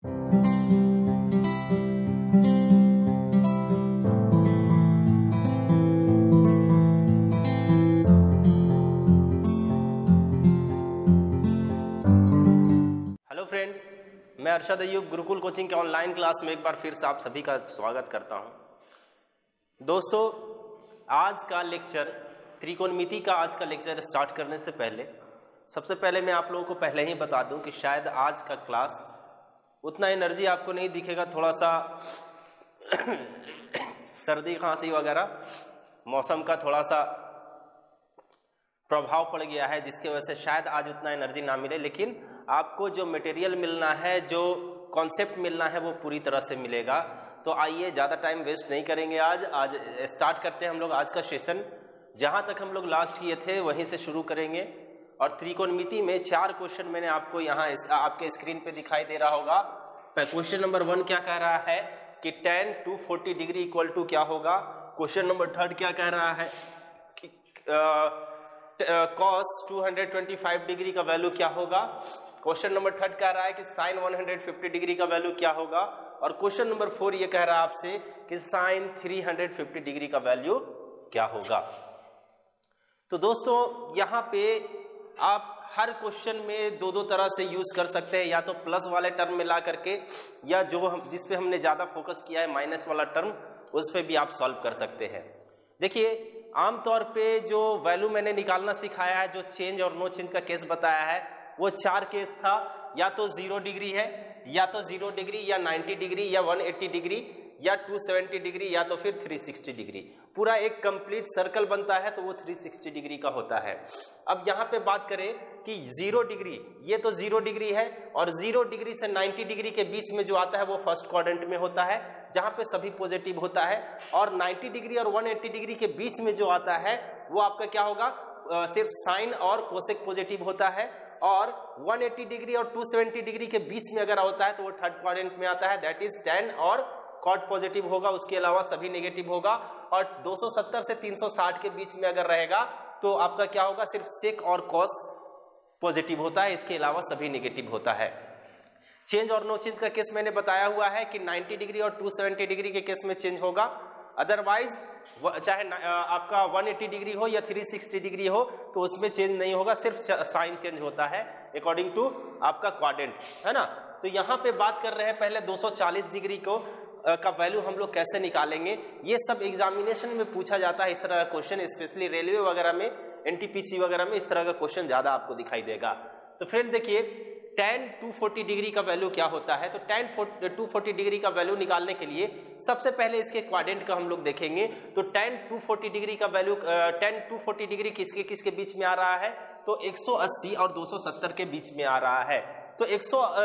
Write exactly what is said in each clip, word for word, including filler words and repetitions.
Hello friend, मैं Arshad Ayyub Gurukul coaching के online class में एक बार फिर से आप सभी का स्वागत करता हूं। दोस्तों, आज का लेक्चर त्रिकोणमिति का आज का लेक्चर स्टार्ट करने से पहले सबसे पहले मैं आप लोगों को पहले ही बता दूं कि शायद आज का क्लास उतना एनर्जी आपको नहीं दिखेगा, थोड़ा सा सर्दी खांसी वगैरह मौसम का थोड़ा सा प्रभाव पड़ गया है, जिसकी वजह से शायद आज उतना एनर्जी ना मिले, लेकिन आपको जो मटेरियल मिलना है, जो कॉन्सेप्ट मिलना है, वो पूरी तरह से मिलेगा। तो आइए ज़्यादा टाइम वेस्ट नहीं करेंगे, आज आज स्टार्ट करते हैं हम लोग आज का सेशन। जहाँ तक हम लोग लास्ट किए थे वहीं से शुरू करेंगे। और त्रिकोणमिति में चार क्वेश्चन मैंने आपको यहाँ आपके स्क्रीन पे दिखाई दे रहा होगा। क्वेश्चन नंबर वन क्या कह रहा है कि tan two forty degree equal to क्या होगा। क्वेश्चन नंबर थर्ड क्या कह रहा है कि cos two hundred twenty five degree का वैल्यू क्या होगा। क्वेश्चन नंबर थर्ड कह रहा है कि sine one hundred fifty degree का वैल्यू क्या होगा। और क्वेश्चन नंबर फोर ये कह रहा है आपसे कि sine three hundred fifty degree का वैल्यू क्या होगा। तो दोस्तों, यहाँ पे आप हर क्वेश्चन में दो दो तरह से यूज कर सकते हैं, या तो प्लस वाले टर्म में ला करके, या जो हम जिस पे हमने ज्यादा फोकस किया है माइनस वाला टर्म, उस पे भी आप सॉल्व कर सकते हैं। देखिए, आमतौर पे जो वैल्यू मैंने निकालना सिखाया है, जो चेंज और नो चेंज का केस बताया है, वो चार केस था। या तो जीरो डिग्री है, या तो जीरो डिग्री, या नाइन्टी डिग्री, या वन एट्टी डिग्री, या टू सेवेंटी डिग्री, या तो फिर थ्री सिक्सटी डिग्री। पूरा एक कंप्लीट सर्कल बनता है तो वो थ्री सिक्सटी डिग्री का होता है। अब यहाँ पे बात करें कि जीरो डिग्री, ये तो जीरो डिग्री है, और जीरो डिग्री से नाइन्टी डिग्री के बीच में जो आता है वो फर्स्ट क्वाड्रेंट में होता है, जहाँ पे सभी पॉजिटिव होता है। और नाइन्टी डिग्री और वन एट्टी डिग्री के बीच में जो आता है वो आपका क्या होगा, आ, सिर्फ साइन और कोसेक पॉजिटिव होता है। और वन एट्टी डिग्री और टू सेवेंटी डिग्री के बीच में अगर होता है तो वो थर्ड क्वाड्रेंट में आता है, दैट इज टेन और कॉट पॉजिटिव होगा, उसके अलावा सभी नेगेटिव होगा। और दो सौ सत्तर से तीन सौ साठ के बीच में अगर रहेगा तो आपका क्या होगा, सिर्फ सेक और कॉस पॉजिटिव होता है, इसके अलावा सभी नेगेटिव होता है। चेंज और नो चेंज का केस मैंने बताया हुआ है कि नाइन्टी डिग्री और टू सेवेंटी डिग्री के केस में चेंज होगा, अदरवाइज चाहे आपका वन एट्टी डिग्री हो या थ्री सिक्सटी डिग्री हो तो उसमें चेंज नहीं होगा, सिर्फ साइन चेंज होता है अकॉर्डिंग टू आपका क्वाड्रेंट, है ना। तो यहाँ पे बात कर रहे हैं पहले दो सौ चालीस डिग्री को का वैल्यू हम लोग कैसे निकालेंगे। ये सब एग्जामिनेशन में पूछा जाता है, इस तरह का क्वेश्चन, स्पेशली रेलवे वगैरह में, एनटीपीसी वगैरह में इस तरह का क्वेश्चन ज्यादा आपको दिखाई देगा। तो फ्रेंड देखिए, टेन टू फोर्टी डिग्री का वैल्यू क्या होता है। तो टेन टू फोर्टी डिग्री का वैल्यू निकालने के लिए सबसे पहले इसके क्वाड्रेंट का हम लोग देखेंगे। तो टेन टू फोर्टी डिग्री का value, tan two forty degree किसके किसके बीच में आ रहा है, तो एक सौ अस्सी और दो सौ सत्तर के बीच में आ रहा है। तो एक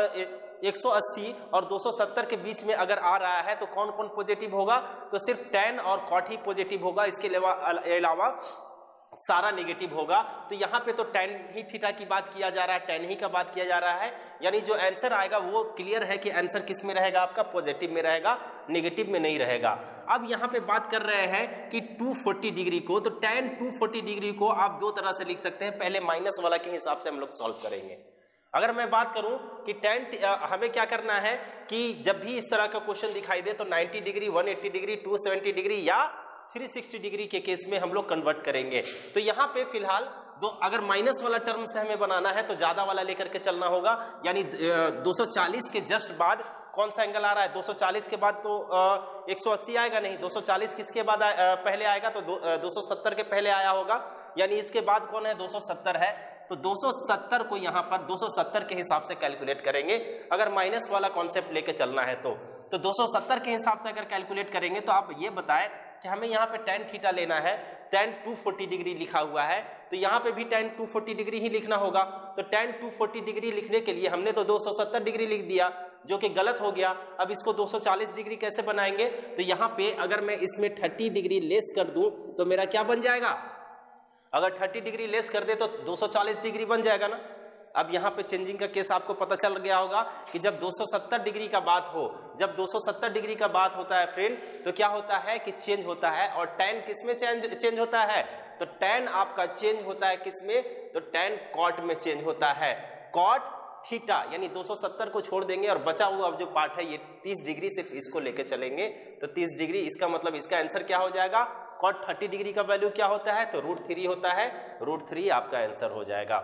सौ अस्सी और दो सौ सत्तर के बीच में अगर आ रहा है तो कौन कौन पॉजिटिव होगा, तो सिर्फ टेन और कॉट ही पॉजिटिव होगा, इसके अलावा सारा नेगेटिव होगा। तो यहाँ पे तो टेन ही थीटा की बात किया जा रहा है, टेन ही का बात किया जा रहा है, यानी जो आंसर आएगा वो क्लियर है कि आंसर किस में रहेगा, आपका पॉजिटिव में रहेगा, नेगेटिव में नहीं रहेगा। अब यहाँ पे बात कर रहे हैं कि टू फोर्टी डिग्री को, तो टेन टू फोर्टी डिग्री को आप दो तरह से लिख सकते हैं। पहले माइनस वाला के हिसाब से हम लोग सॉल्व करेंगे। अगर मैं बात करूं कि टेन, हमें क्या करना है कि जब भी इस तरह का क्वेश्चन दिखाई दे तो ninety degree, one eighty degree, two seventy degree या थ्री सिक्सटी डिग्री के केस में हम लोग कन्वर्ट करेंगे। तो यहाँ पे फिलहाल दो, अगर माइनस वाला टर्म से हमें बनाना है तो ज्यादा वाला लेकर के चलना होगा, यानी दो सौ चालीस के जस्ट बाद कौन सा एंगल आ रहा है, दो सौ चालीस के बाद तो एक सौ अस्सी आएगा नहीं, दो सौ चालीस किसके बाद आ, पहले आएगा, तो दो सौ सत्तर के पहले आया होगा, यानी इसके बाद कौन है, दो सौ सत्तर है। तो दो सौ सत्तर को यहाँ पर दो सौ सत्तर के हिसाब से कैलकुलेट करेंगे, अगर माइनस वाला कॉन्सेप्ट लेके चलना है तो तो दो सौ सत्तर के हिसाब से अगर कैलकुलेट करेंगे तो आप ये बताएं कि हमें यहाँ पे टेन थीटा लेना है, टेन टू फोर्टी डिग्री लिखा हुआ है, तो यहाँ पे भी टेन टू फोर्टी डिग्री ही लिखना होगा। तो टेन टू फोर्टी डिग्री लिखने के लिए हमने तो दो सौ सत्तर डिग्री लिख दिया, जो कि गलत हो गया। अब इसको दो सौ चालीस डिग्री कैसे बनाएंगे, तो यहाँ पे अगर मैं इसमें तीस डिग्री लेस कर दूं तो मेरा क्या बन जाएगा, अगर तीस डिग्री लेस कर दे तो दो सौ चालीस डिग्री बन जाएगा ना। अब यहाँ पे चेंजिंग का केस आपको पता चल गया होगा कि जब दो सौ सत्तर डिग्री का बात हो, जब दो सौ सत्तर डिग्री का बात होता है फ्रेंड, तो क्या होता है कि चेंज होता है। और टैन किस में चेंज चेंज होता है, तो टैन आपका चेंज होता है किस में, तो टैन कॉट में चेंज होता है। कॉट थीटा यानी दो सौ सत्तर को छोड़ देंगे और बचा हुआ अब जो पार्ट है ये तीस डिग्री से इसको लेके चलेंगे तो तीस डिग्री, इसका मतलब इसका आंसर क्या हो जाएगा, कॉट तीस डिग्री का वैल्यू क्या होता है, तो रूट थ्री होता है, रूट थ्री आपका आंसर हो जाएगा।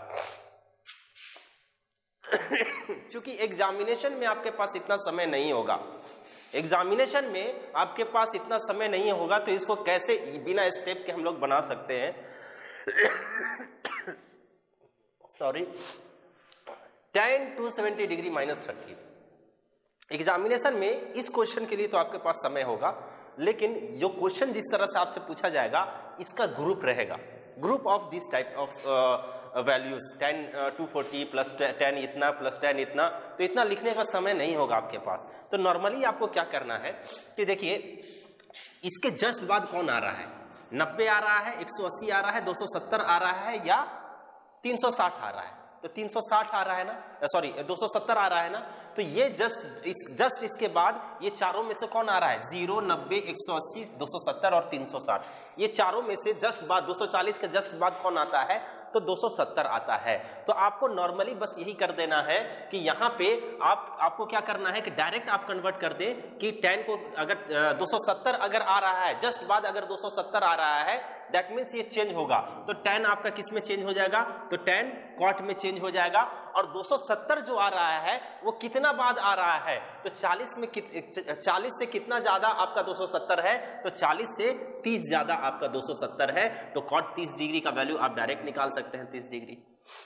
चूंकि एग्जामिनेशन में आपके पास इतना समय नहीं होगा, एग्जामिनेशन में आपके पास इतना समय नहीं होगा तो इसको कैसे बिना स्टेप के हम लोग बना सकते हैं। Sorry, tan two seventy degree minus thirty. Examination में इस क्वेश्चन के लिए तो आपके पास समय होगा, लेकिन जो क्वेश्चन जिस तरह से आपसे पूछा जाएगा इसका ग्रुप रहेगा, group of this type of values, tan two forty plus ten इतना प्लस टेन इतना, तो इतना लिखने का समय नहीं होगा आपके पास। तो नॉर्मली आपको क्या करना है कि देखिए इसके जस्ट बाद कौन आ रहा है, नब्बे आ रहा है, एक सौ अस्सी आ रहा है, दो सौ सत्तर आ रहा है या तीन सौ साठ आ रहा है, तो तीन सौ साठ आ रहा है ना, सॉरी दो सौ सत्तर आ रहा है ना, तो ये जस्ट इस जस्ट इसके बाद ये चारों में से कौन आ रहा है, जीरो, नब्बे, एक सौ अस्सी, दो सौ सत्तर और तीन सौ साठ, ये चारों में से जस्ट बाद दो सौ चालीस के जस्ट बाद कौन आता है, तो दो सौ सत्तर आता है। तो आपको नॉर्मली बस यही कर देना है कि यहाँ पे आप आपको क्या करना है कि डायरेक्ट आप कन्वर्ट कर दें कि टेन को अगर दो सौ सत्तर अगर आ रहा है जस्ट बाद अगर दो सौ सत्तर आ रहा है दैट मीन्स ये चेंज होगा, तो टेन आपका किस में चेंज हो जाएगा, तो टेन कॉट में चेंज हो जाएगा। और दो सौ सत्तर जो आ रहा है वो कितना बाद आ रहा है, तो चालीस में चालीस से कितना ज्यादा आपका दो सौ सत्तर है, तो चालीस से तीस ज्यादा आपका दो सौ सत्तर है, तो कॉट तीस डिग्री का वैल्यू आप डायरेक्ट निकाल सकते हैं तीस डिग्री।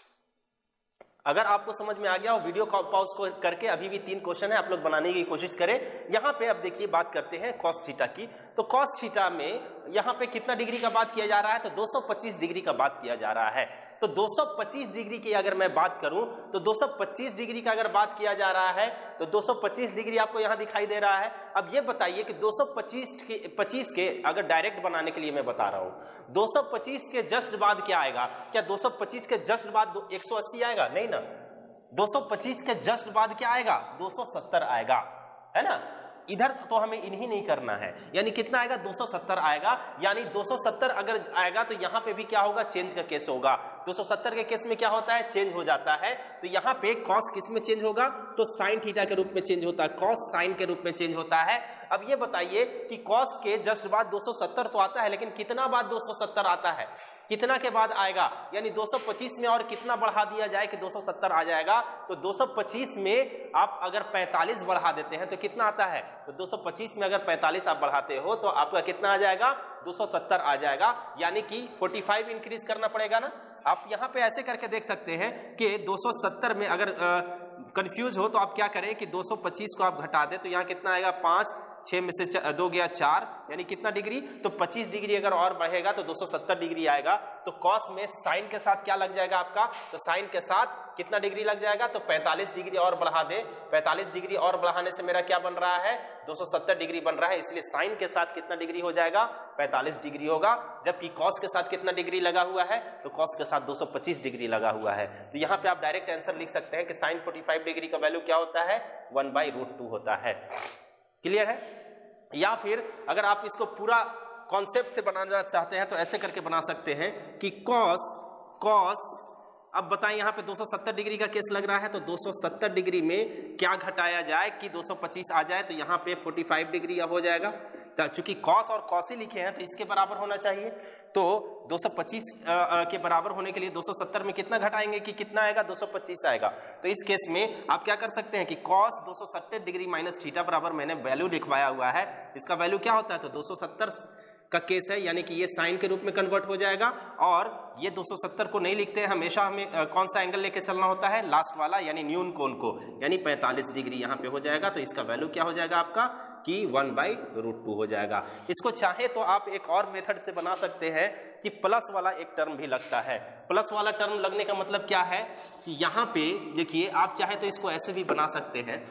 अगर आपको समझ में आ गया हो वीडियो पॉज को करके, अभी भी तीन क्वेश्चन है आप लोग बनाने की कोशिश करें। यहाँ पे अब देखिए बात करते हैं कॉस थीटा की, तो कॉस थीटा में यहाँ पे कितना डिग्री का बात किया जा रहा है, तो दो सौ पच्चीस डिग्री का बात किया जा रहा है। तो दो सौ पच्चीस डिग्री की अगर मैं बात करूं तो दो सौ पच्चीस डिग्री का अगर बात किया जा रहा है तो दो सौ पच्चीस डिग्री आपको यहां दिखाई दे रहा है। अब ये बताइए कि दो सौ पच्चीस के पच्चीस के अगर डायरेक्ट बनाने के लिए मैं बता रहा हूं, दो सौ पच्चीस के जस्ट बाद क्या आएगा, क्या दो सौ पच्चीस के जस्ट बाद एक सौ अस्सी आएगा, नहीं ना, दो सौ पच्चीस के जस्ट बाद क्या आएगा, दो सौ सत्तर आएगा, है ना। इधर तो हमें इन्हीं नहीं करना है, यानी कितना आएगा, दो सौ सत्तर आएगा, यानी दो सौ सत्तर अगर आएगा तो यहाँ पे भी क्या होगा, चेंज का केस होगा। दो सौ सत्तर के केस में क्या होता है, चेंज हो जाता है, तो यहाँ पे कॉस किस में चेंज होगा, तो साइन थीटा के रूप में चेंज होता है, कॉस साइन के रूप में चेंज होता है। अब ये बताइए कि कॉस के जस्ट बाद दो सौ सत्तर तो आता है, लेकिन कितना बाद दो सौ सत्तर आता है, कितना के बाद आएगा, यानी दो सौ पच्चीस में और कितना बढ़ा दिया जाए कि दो सौ सत्तर आ जाएगा, तो दो सौ पच्चीस में आप अगर पैंतालीस बढ़ा देते हैं तो कितना आता है, तो दो सौ पच्चीस में अगर पैंतालीस आप बढ़ाते हो तो आपका कितना आ जाएगा, दो सौ सत्तर आ जाएगा, यानी कि पैंतालीस इंक्रीज करना पड़ेगा ना। आप यहाँ पे ऐसे करके देख सकते हैं कि दो सौ सत्तर में अगर कंफ्यूज हो तो आप क्या करें कि दो सौ पच्चीस को आप घटा दें तो यहाँ कितना आएगा, पाँच, छः में से दो गया चार, यानी कितना डिग्री, तो पच्चीस डिग्री अगर और बढ़ेगा तो दो सौ सत्तर डिग्री आएगा। तो कॉस में साइन के साथ क्या लग जाएगा आपका, तो साइन के साथ कितना डिग्री लग जाएगा, तो पैंतालीस डिग्री और बढ़ा दे, पैंतालीस डिग्री और बढ़ाने से मेरा क्या बन रहा है, दो सौ सत्तर डिग्री बन रहा है, इसलिए साइन के साथ कितना डिग्री हो जाएगा, पैंतालीस डिग्री होगा। जबकि कॉस के साथ कितना डिग्री लगा हुआ है, तो कॉस के साथ दो सौ पच्चीस डिग्री लगा हुआ है। तो यहाँ पे आप डायरेक्ट आंसर लिख सकते हैं कि साइन पैंतालीस डिग्री का वैल्यू क्या होता है, वन बाई रूट टू होता है। क्लियर है। या फिर अगर आप इसको पूरा कॉन्सेप्ट से बनाना चाहते हैं तो ऐसे करके बना सकते हैं कि कॉस कॉस अब बताएं यहाँ पे दो सौ सत्तर डिग्री का केस लग रहा है, तो दो सौ सत्तर डिग्री में क्या घटाया जाए कि दो सौ पच्चीस आ जाए, तो यहाँ पे पैंतालीस डिग्री अब हो जाएगा। तो चूंकि कॉस और कॉस ही लिखे हैं तो इसके बराबर होना चाहिए, तो दो सौ पच्चीस के बराबर होने के लिए दो सौ सत्तर में कितना घटाएंगे कि कितना आएगा, दो सौ पच्चीस आएगा। तो इस केस में आप क्या कर सकते हैं कि कॉस दो सौ सत्तर डिग्री माइनस थीटा बराबर मैंने वैल्यू लिखवाया हुआ है, इसका वैल्यू क्या होता है, तो दो सौ सत्तर का केस है, यानी कि ये साइन के रूप में कन्वर्ट हो जाएगा। और ये दो सौ सत्तर को नहीं लिखते हैं, हमेशा हमें आ, कौन सा एंगल लेके चलना होता है, लास्ट वाला, यानी न्यून कोण को, यानी पैंतालीस डिग्री यहाँ पे हो जाएगा। तो इसका वैल्यू क्या हो जाएगा आपका कि वन बाई रूट टू हो जाएगा। इसको चाहे तो आप एक और मेथड से बना सकते हैं कि प्लस वाला एक टर्म भी लगता है। प्लस वाला टर्म लगने का मतलब क्या है कि यहाँ पे देखिए आप चाहे तो इसको ऐसे भी बना सकते हैं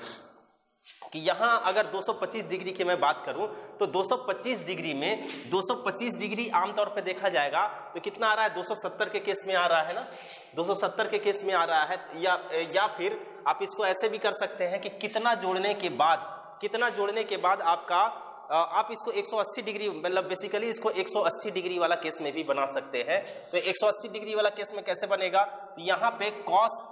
कि यहाँ अगर दो सौ पच्चीस डिग्री की मैं बात करूं तो दो सौ पच्चीस डिग्री में दो सौ पच्चीस डिग्री आमतौर पे देखा जाएगा तो कितना आ रहा है, दो सौ सत्तर के केस में आ रहा है ना, दो सौ सत्तर के केस में आ रहा है। या या फिर आप इसको ऐसे भी कर सकते हैं कि कितना जोड़ने के बाद कितना जोड़ने के बाद आपका आप इसको एक सौ अस्सी डिग्री, मतलब बेसिकली इसको एक सौ अस्सी डिग्री वाला केस में भी बना सकते हैं। तो एक सौ अस्सी डिग्री वाला केस में कैसे बनेगा, तो यहाँ पे कॉस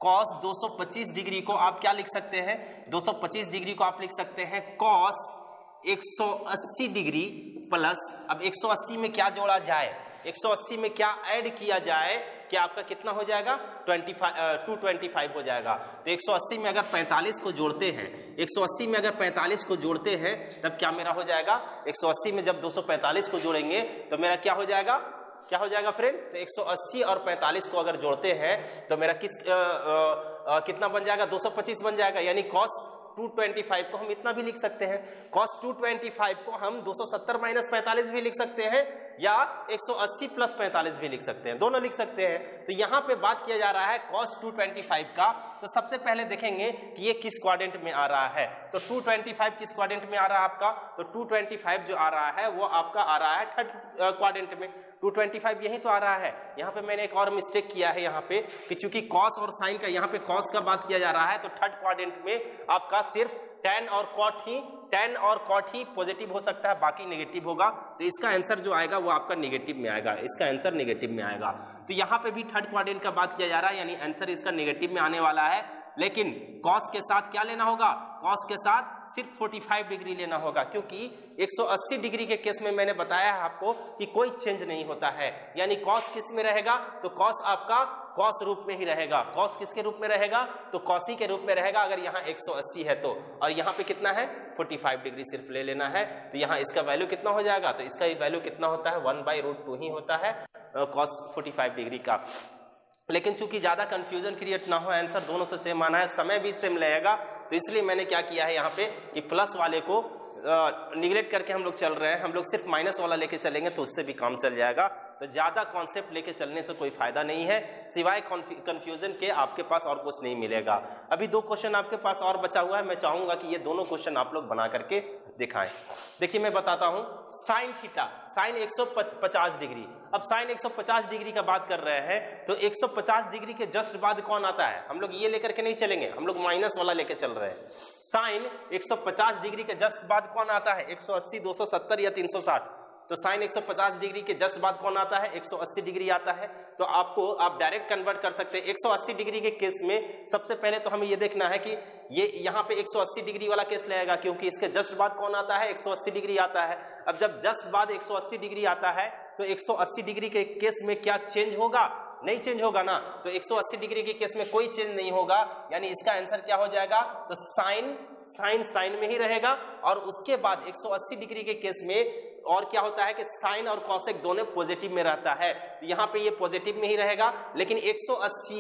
कॉस दो सौ पच्चीस डिग्री को आप क्या लिख सकते हैं, दो सौ पच्चीस डिग्री को आप लिख सकते हैं कॉस एक सौ अस्सी डिग्री प्लस, अब एक सौ अस्सी में क्या जोड़ा जाए, एक सौ अस्सी में क्या ऐड किया जाए कि आपका कितना हो जाएगा, पच्चीस टू ट्वेंटी फाइव हो जाएगा। तो एक सौ अस्सी में अगर पैंतालीस को जोड़ते हैं, एक सौ अस्सी में अगर पैंतालीस को जोड़ते हैं तब क्या मेरा हो जाएगा, एक सौ अस्सी में जब दो सौ पैंतालीस को जोड़ेंगे तो मेरा क्या हो जाएगा, क्या हो जाएगा फ्रेंड, तो एक सौ अस्सी और पैंतालीस को अगर जोड़ते हैं तो मेरा किस आ, आ, आ, कितना बन जाएगा, दो सौ पच्चीस बन जाएगा। यानी कॉस दो सौ पच्चीस को हम इतना भी लिख सकते हैं, कॉस दो सौ पच्चीस को हम दो सौ सत्तर माइनस पैंतालीस भी लिख सकते हैं या एक सौ अस्सी प्लस पैंतालीस भी लिख सकते हैं, दोनों लिख सकते हैं। तो यहाँ पे बात किया जा रहा है कॉस दो सौ पच्चीस का। तो सबसे पहले देखेंगे कि ये किस क्वाड्रेंट में आ रहा है। तो दो सौ पच्चीस किस क्वाड्रेंट में आ रहा है आपका, तो दो सौ पच्चीस जो आ रहा है वो आपका आ रहा है थर्ड क्वाड्रेंट में। दो सौ पच्चीस यही तो आ रहा है। यहाँ पे मैंने एक और मिस्टेक किया है यहाँ पे कि चूंकि कॉस और साइन का यहाँ पे कॉस का बात किया जा रहा है तो थर्ड क्वाड्रेंट में आपका सिर्फ टेन और कॉट ही टेन और कॉट ही पॉजिटिव हो सकता है, बाकी नेगेटिव होगा। तो इसका आंसर जो आएगा वो आपका नेगेटिव में आएगा, इसका आंसर नेगेटिव में आएगा। तो यहाँ पे भी थर्ड क्वाड्रेंट का बात किया जा रहा है, यानी आंसर इसका नेगेटिव में आने वाला है। लेकिन कॉस के साथ क्या लेना होगा, कॉस के साथ सिर्फ पैंतालीस डिग्री लेना होगा, क्योंकि एक सौ अस्सी डिग्री के केस में मैंने बताया है आपको कि कोई चेंज नहीं होता है। यानी कॉस किस में रहेगा, तो कॉस आपका कॉस रूप में ही रहेगा। कॉस किसके रूप में रहेगा, तो कॉसी के रूप में रहेगा अगर यहाँ एक सौ अस्सी है तो, और यहाँ पे कितना है पैंतालीस डिग्री सिर्फ ले लेना है। तो यहाँ इसका वैल्यू कितना हो जाएगा, तो इसका वैल्यू कितना होता है, वन बाई रूट टू ही होता है कॉस पैंतालीस डिग्री का। लेकिन चूंकि ज्यादा कंफ्यूजन क्रिएट ना हो, आंसर दोनों से सेम आना है, समय भी सेम लगेगा, तो इसलिए मैंने क्या किया है यहाँ पे कि प्लस वाले को निगलेक्ट करके हम लोग चल रहे हैं। हम लोग सिर्फ माइनस वाला लेके चलेंगे तो उससे भी काम चल जाएगा। तो ज्यादा कॉन्सेप्ट लेके चलने से कोई फायदा नहीं है, सिवाय कंफ्यूजन के आपके पास और कुछ नहीं मिलेगा। अभी दो क्वेश्चन आपके पास और बचा हुआ है, मैं चाहूंगा कि ये दोनों क्वेश्चन आप लोग बना करके दिखाएं। देखिए मैं बताता हूं, साइन थीटा, साइन एक सौ पचास डिग्री। अब साइन एक सौ पचास डिग्री का बात कर रहे हैं तो एक सौ पचास डिग्री के जस्ट बाद कौन आता है, हम लोग ये लेकर के नहीं चलेंगे, हम लोग माइनस वाला लेके चल रहे हैं। साइन एक सौ पचास डिग्री के जस्ट बाद कौन आता है, एक सौ अस्सी, दो सौ सत्तर या तीन सौ साठ। तो साइन एक सौ पचास डिग्री के जस्ट बाद कौन आता है, एक सौ अस्सी डिग्री आता है। तो आपको आप डायरेक्ट कन्वर्ट कर सकते हैं। एक सौ अस्सी डिग्री के केस में सबसे पहले तो हमें ये देखना है कि ये यहाँ पे एक सौ अस्सी डिग्री वाला केस लगेगा, क्योंकि इसके जस्ट बाद कौन आता है, एक सौ अस्सी डिग्री आता है। अब जब जस्ट बाद एक सौ अस्सी डिग्री आता है तो एक सौ अस्सी डिग्री के केस में क्या चेंज होगा, नहीं चेंज होगा ना। तो एक सौ अस्सी डिग्री के केस में कोई चेंज नहीं होगा, यानी इसका आंसर क्या हो जाएगा, तो साइन साइन साइन में ही रहेगा। और उसके बाद एक सौ अस्सी डिग्री के केस में और क्या होता है कि साइन और कॉसेक दोनों पॉजिटिव में रहता है, तो यहाँ पे ये पॉजिटिव में ही रहेगा। लेकिन एक सौ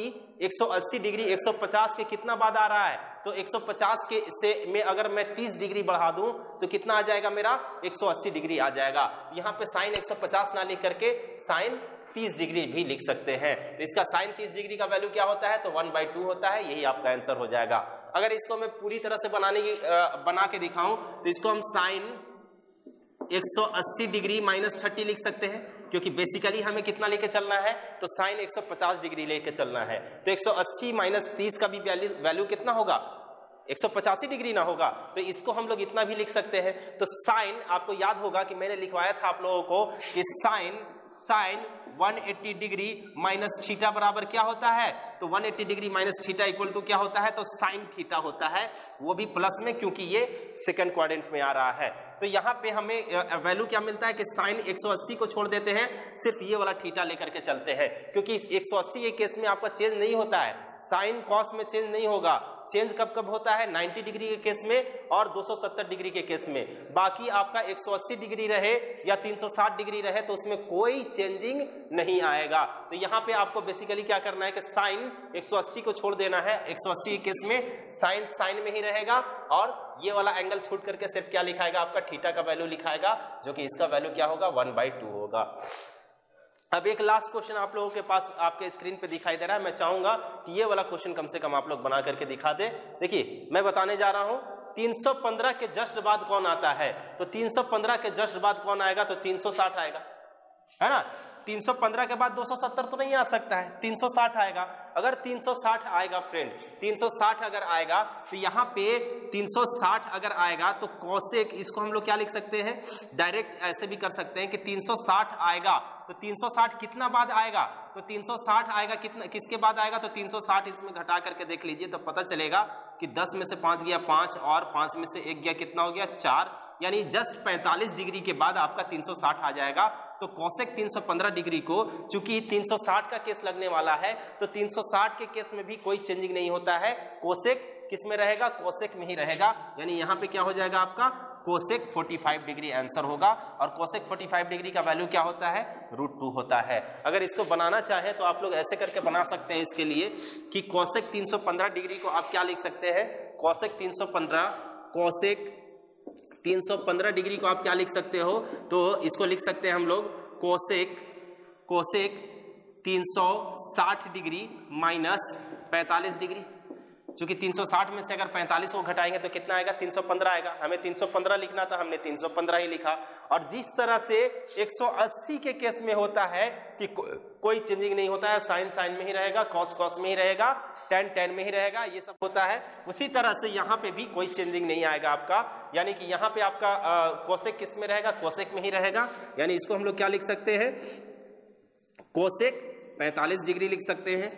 अस्सी डिग्री एक सौ पचास के कितना बाद आ रहा है, तो एक सौ पचास के से में अगर मैं तीस डिग्री बढ़ा दूं तो कितना आ जाएगा मेरा, एक सौ अस्सी डिग्री आ जाएगा। यहाँ पे साइन एक सौ पचास ना लिख करके साइन तीस डिग्री भी लिख सकते हैं। तो इसका साइन तीस डिग्री का वैल्यू क्या होता है, तो वन बाई टू होता है, यही आपका आंसर हो जाएगा। अगर इसको मैं पूरी तरह से बनाने की बना के दिखाऊं तो इसको हम साइन एक सौ अस्सी डिग्री माइनस थर्टी लिख सकते हैं, क्योंकि बेसिकली हमें कितना लेके चलना है, तो साइन एक सौ पचास डिग्री लेके चलना है। तो एक सौ अस्सी माइनस तीस का भी वैल्यू वैल्यू कितना होगा, एक सौ पचासी डिग्री ना होगा, तो इसको हम लोग इतना भी लिख सकते हैं। तो साइन, आपको याद होगा कि मैंने लिखवाया था आप लोगों को कि साइन साइन एक सौ अस्सी डिग्री माइनस थीटा बराबर क्या होता है, तो एक सौ अस्सी डिग्री माइनस थीटा इक्वल टू क्या होता है, तो साइन थीटा होता है, वो भी प्लस में, क्योंकि ये सेकंड क्वाड्रेंट में आ रहा है। तो यहाँ पे हमें वैल्यू क्या मिलता है कि साइन एक सौ अस्सी को छोड़ देते हैं, सिर्फ ये वाला थीटा लेकर के चलते हैं, क्योंकि एक सौ अस्सी के केस में आपका चेंज नहीं होता है, साइन कॉस में चेंज नहीं होगा। चेंज कब कब होता है, नब्बे डिग्री के केस में और दो सौ सत्तर डिग्री के केस में। बाकी आपका एक सौ अस्सी डिग्री रहे या तीन सौ साठ डिग्री रहे तो उसमें कोई चेंजिंग नहीं आएगा। तो यहाँ पे आपको बेसिकली क्या करना है कि साइन एक सौ अस्सी को छोड़ देना है। एक सौ अस्सी के केस में साइन साइन में ही रहेगा और ये वाला एंगल छूट करके सिर्फ क्या लिखाएगा, आपका थीटा का वैल्यू लिखाएगा, जो कि इसका वैल्यू क्या होगा, वन बाई टू होगा। अब एक लास्ट क्वेश्चन आप लोगों के पास आपके स्क्रीन पे दिखाई दे रहा है, मैं चाहूंगा कि ये वाला क्वेश्चन कम से कम आप लोग बना करके दिखा दे। देखिए मैं बताने जा रहा हूं, तीन सौ पंद्रह के जस्ट बाद कौन आता है, तो तीन सौ पंद्रह के जस्ट बाद कौन आएगा, तो तीन सौ साठ आएगा, है ना। तीन सौ पंद्रह के बाद दो सौ सत्तर तो नहीं आ सकता है, तीन सौ साठ आएगा। अगर तीन सौ साठ आएगा फ्रेंड, तीन सौ साठ अगर आएगा तो यहाँ पे तीन सौ साठ अगर आएगा तो कोसेक, इसको हम लोग क्या लिख सकते हैं, डायरेक्ट ऐसे भी कर सकते हैं कि तीन सौ साठ आएगा तो तीन सौ साठ कितना बाद आएगा, तो तीन सौ साठ आएगा कितना, किसके बाद आएगा, तो तीन सौ साठ इसमें घटा करके देख लीजिए तो पता चलेगा कि दस में से पाँच गया पाँच और पाँच में से एक गया कितना हो गया चार, यानी जस्ट पैंतालीस डिग्री के बाद आपका तीन सौ साठ आ जाएगा। तो कोसेक तीन सौ पंद्रह डिग्री को चूंकि तीन सौ साठ का केस लगने वाला है तो तीन सौ साठ के केस में भी कोई चेंजिंग नहीं होता है, कोसेक किस में रहेगा, कोसेक में ही रहेगा, यानी यहाँ पे क्या हो जाएगा आपका कोसेक पैंतालीस डिग्री आंसर होगा। और कोसेक पैंतालीस डिग्री का वैल्यू क्या होता है, रूट टू होता है। अगर इसको बनाना चाहें तो आप लोग ऐसे करके बना सकते हैं इसके लिए कि कोसेक तीन सौ पंद्रह डिग्री को आप क्या लिख सकते हैं, कोसेक तीन सौ पंद्रह, कोसेक तीन सौ पंद्रह डिग्री को आप क्या लिख सकते हो, तो इसको लिख सकते हैं हम लोग कोसेक कोसेक तीन सौ साठ डिग्री माइनस पैंतालीस डिग्री। चूंकि तीन सौ साठ में से अगर पैंतालीस को घटाएंगे तो कितना आएगा, तीन सौ पंद्रह आएगा। हमें तीन सौ पंद्रह लिखना था, हमने तीन सौ पंद्रह ही लिखा। और जिस तरह से एक सौ अस्सी के केस में होता है कि को, कोई चेंजिंग नहीं होता है, साइन साइन में ही रहेगा, कॉस कॉस में ही रहेगा, टेन टेन में ही रहेगा, ये सब होता है, उसी तरह से यहाँ पे भी कोई चेंजिंग नहीं आएगा आपका, यानी कि यहाँ पे आपका कोसेक किस में रहेगा, कोसेक में ही रहेगा। यानी इसको हम लोग क्या लिख सकते हैं, कोसेक पैंतालीस डिग्री लिख सकते हैं।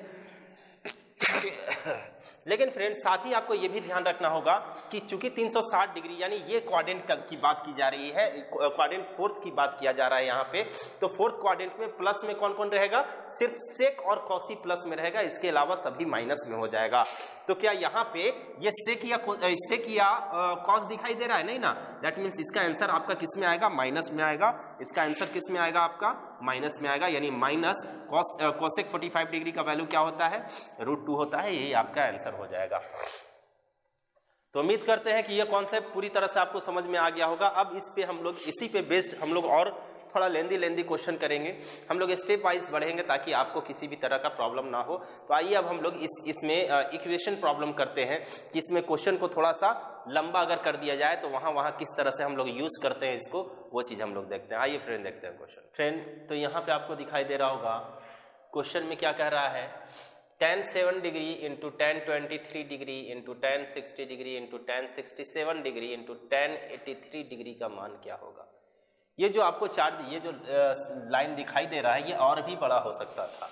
लेकिन फ्रेंड्स साथ ही आपको यह भी ध्यान रखना होगा कि चूंकि तीन सौ साठ डिग्री यानी ये क्वाड्रेंट की बात की जा रही है, क्वाड्रेंट फोर्थ की बात किया जा रहा है यहाँ पे, तो फोर्थ क्वाड्रेंट में प्लस में कौन कौन रहेगा, सिर्फ सेक और कॉसी प्लस में रहेगा, इसके अलावा सभी माइनस में हो जाएगा। तो क्या यहाँ पे ये सेक या सेक या कॉस दिखाई दे रहा है, नहीं ना, दैट मीन्स इसका आंसर आपका किस में आएगा, माइनस में आएगा। इसका आंसर किस में आएगा आपका, माइनस में आएगा, यानी माइनस कॉस कोसेक पैंतालीस डिग्री का वैल्यू क्या होता है, रूट टू होता है, यही आपका आंसर हो जाएगा। तो उम्मीद करते हैं कि यह कॉन्सेप्ट पूरी तरह से आपको समझ में आ गया होगा। अब इस पे हम लोग इसी पे बेस्ड हम लोग और थोड़ा लेंदी लेंदी क्वेश्चन करेंगे, हम लोग स्टेप वाइज बढ़ेंगे ताकि आपको किसी भी तरह का प्रॉब्लम ना हो। तो आइए अब हम लोग इस इसमें इक्वेशन प्रॉब्लम करते हैं कि इसमें क्वेश्चन को थोड़ा सा लंबा अगर कर दिया जाए तो वहाँ वहाँ किस तरह से हम लोग यूज करते हैं इसको, वो चीज़ हम लोग देखते हैं। आइए फ्रेंड देखते हैं क्वेश्चन। फ्रेंड तो यहाँ पे आपको दिखाई दे रहा होगा क्वेश्चन में क्या कह रहा है, tan seven degree into tan twenty three degree into tan sixty degree into tan sixty seven degree into tan eighty three degree का मान क्या होगा। ये जो आपको चार्ट, ये जो लाइन दिखाई दे रहा है, ये और भी बड़ा हो सकता था।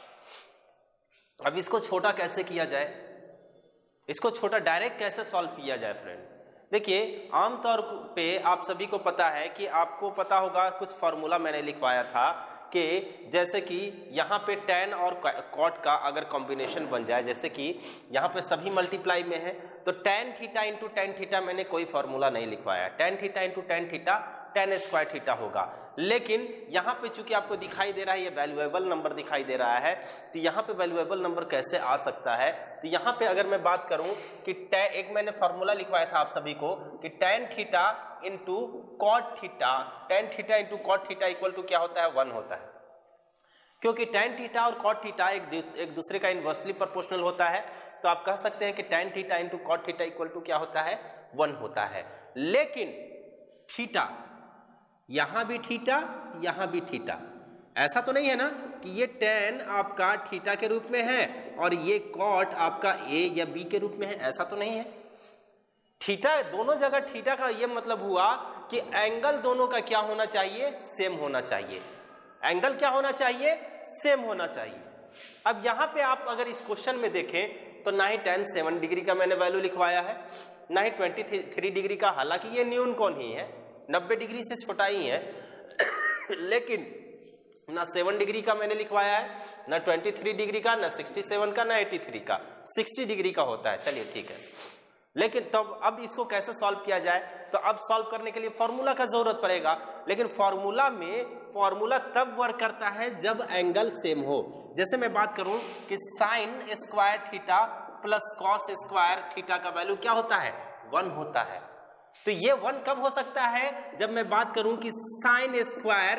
अब इसको छोटा कैसे किया जाए, इसको छोटा डायरेक्ट कैसे सॉल्व किया जाए फ्रेंड। देखिए आमतौर पे आप सभी को पता है कि आपको पता होगा कुछ फॉर्मूला मैंने लिखवाया था कि जैसे कि यहाँ पे tan और cot का अगर कॉम्बिनेशन बन जाए, जैसे कि यहाँ पे सभी मल्टीप्लाई में है, तो tan theta into tan theta मैंने कोई फॉर्मूला नहीं लिखवाया, tan theta into tan theta tan square theta होगा। लेकिन यहाँ पे चूंकि आपको दिखाई दे रहा है ये वैल्यूएबल नंबर दिखाई दे रहा है, तो यहाँ पे वैल्यूएबल नंबर कैसे आ सकता है। तो यहाँ पे अगर मैं बात करूं कि एक मैंने फॉर्मूला लिखवाया था आप सभी को कि tan theta into cot theta, tan theta into cot theta equal to क्या होता है, वन होता है, क्योंकि tan थीटा और cot थीटा एक एक दूसरे का इनवर्सली प्रोपोर्शनल होता है। तो आप कह सकते हैं कि tan theta into cot theta equal to क्या होता है, वन होता है। लेकिन थीटा, यहां भी थीटा यहां भी थीटा, ऐसा तो नहीं है ना कि ये tan आपका थीटा के रूप में है और ये cot आपका a या b के रूप में है, ऐसा तो नहीं है। थीटा दोनों जगह थीटा का ये मतलब हुआ कि एंगल दोनों का क्या होना चाहिए, सेम होना चाहिए। एंगल क्या होना चाहिए, सेम होना चाहिए। अब यहाँ पे आप अगर इस क्वेश्चन में देखें तो ना ही टेन सेवन डिग्री का मैंने वैल्यू लिखवाया है, ना ही ट्वेंटी थ्री डिग्री का, हालांकि ये न्यून कौन ही है, नब्बे डिग्री से छोटा ही है लेकिन ना सेवन डिग्री का मैंने लिखवाया है, ना ट्वेंटी थ्री डिग्री का, ना सिक्सटी सेवन का, ना एटी थ्री का, सिक्सटी डिग्री का होता है। चलिए ठीक है, लेकिन तब अब इसको कैसे सॉल्व किया जाए, तो अब सॉल्व करने के लिए फॉर्मूला का जरूरत पड़ेगा। लेकिन फॉर्मूला में फॉर्मूला तब वर्क करता है जब एंगल सेम हो। जैसे मैं बात करूं कि sine square theta plus cos square theta का वैल्यू क्या होता है, वन होता है। तो ये वन कब हो सकता है, जब मैं बात करूं कि साइन स्क्वायर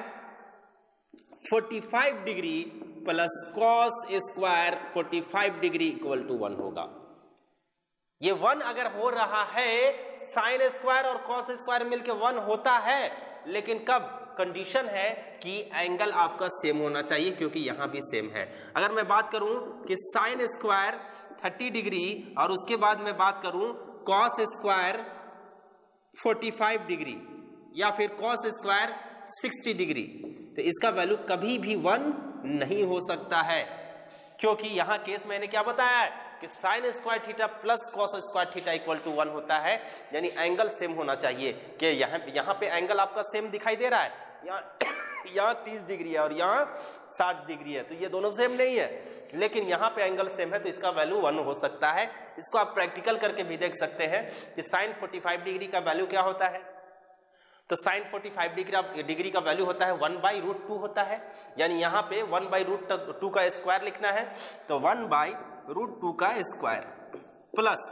पैंतालीस डिग्री प्लस कॉस स्क्वायर पैंतालीस डिग्री इक्वल टू वन होगा। ये वन अगर हो रहा है, साइन स्क्वायर और कॉस स्क्वायर मिलके वन होता है, लेकिन कब, कंडीशन है कि एंगल आपका सेम होना चाहिए, क्योंकि यहां भी सेम है। अगर मैं बात करूं कि साइन स्क्वायर थर्टी डिग्री और उसके बाद मैं बात करूं cos square forty five degree या फिर कॉस स्क्वायर सिक्सटी डिग्री, तो इसका वैल्यू कभी भी वन नहीं हो सकता है, क्योंकि यहां केस मैंने क्या बताया है कि sine square theta plus cos square theta equal to one होता है, यानी एंगल सेम होना चाहिए। कि यहाँ यहाँ पे एंगल आपका सेम दिखाई दे रहा है, यहाँ यहाँ तीस डिग्री है और यहाँ साठ डिग्री है, तो ये दोनों सेम नहीं है, लेकिन यहाँ पे एंगल सेम है तो इसका वैल्यू वन हो सकता है। इसको आप प्रैक्टिकल करके भी देख सकते हैं कि साइन फोर्टी फाइव डिग्री का वैल्यू क्या होता है। तो sine forty five degree degree का वैल्यू होता है वन बाई रूट टू होता है, यानी यहाँ पे वन बाई रूट टू का स्क्वायर लिखना है, तो वन बाई रूट टू का square plus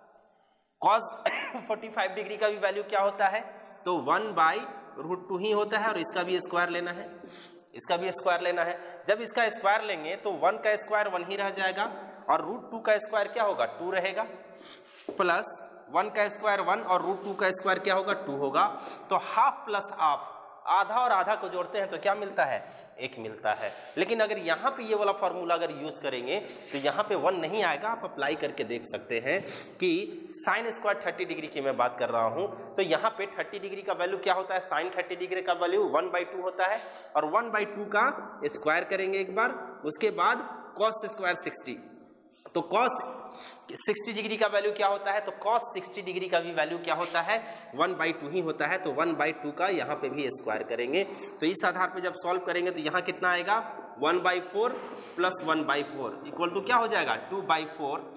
cos forty five degree का भी वैल्यू क्या होता है, तो वन बाई रूट टू ही होता है और इसका भी स्क्वायर लेना है, इसका भी स्क्वायर लेना है। जब इसका स्क्वायर लेंगे तो वन का स्क्वायर वन ही रह जाएगा और रूट टू का स्क्वायर क्या होगा, टू रहेगा, प्लस वन का स्क्वायर वन और रूट टू का स्क्वायर क्या होगा, टू होगा। तो हाफ प्लस हाफ, आधा और आधा को जोड़ते हैं तो क्या मिलता है, एक मिलता है। लेकिन अगर यहाँ पे ये वाला फॉर्मूला अगर यूज करेंगे तो यहाँ पे वन नहीं आएगा। आप अप्लाई करके देख सकते हैं कि साइन स्क्वायर थर्टी डिग्री की मैं बात कर रहा हूँ, तो यहाँ पे थर्टी डिग्री का वैल्यू क्या होता है, साइन थर्टी डिग्री का वैल्यू वन बाई टू होता है और वन बाई टू का स्क्वायर करेंगे एक बार, उसके बाद कॉस स्क्वायर सिक्सटी, तो कॉस सिक्सटी डिग्री का वैल्यू क्या होता है, तो कॉस सिक्सटी डिग्री का भी वैल्यू क्या होता है, वन बाई टू ही होता है। तो वन बाई टू का यहाँ पे भी स्क्वायर करेंगे, तो इस आधार पे जब सॉल्व करेंगे तो यहाँ कितना आएगा, one by four plus one by four equal to क्या हो जाएगा, टू बाई फोर,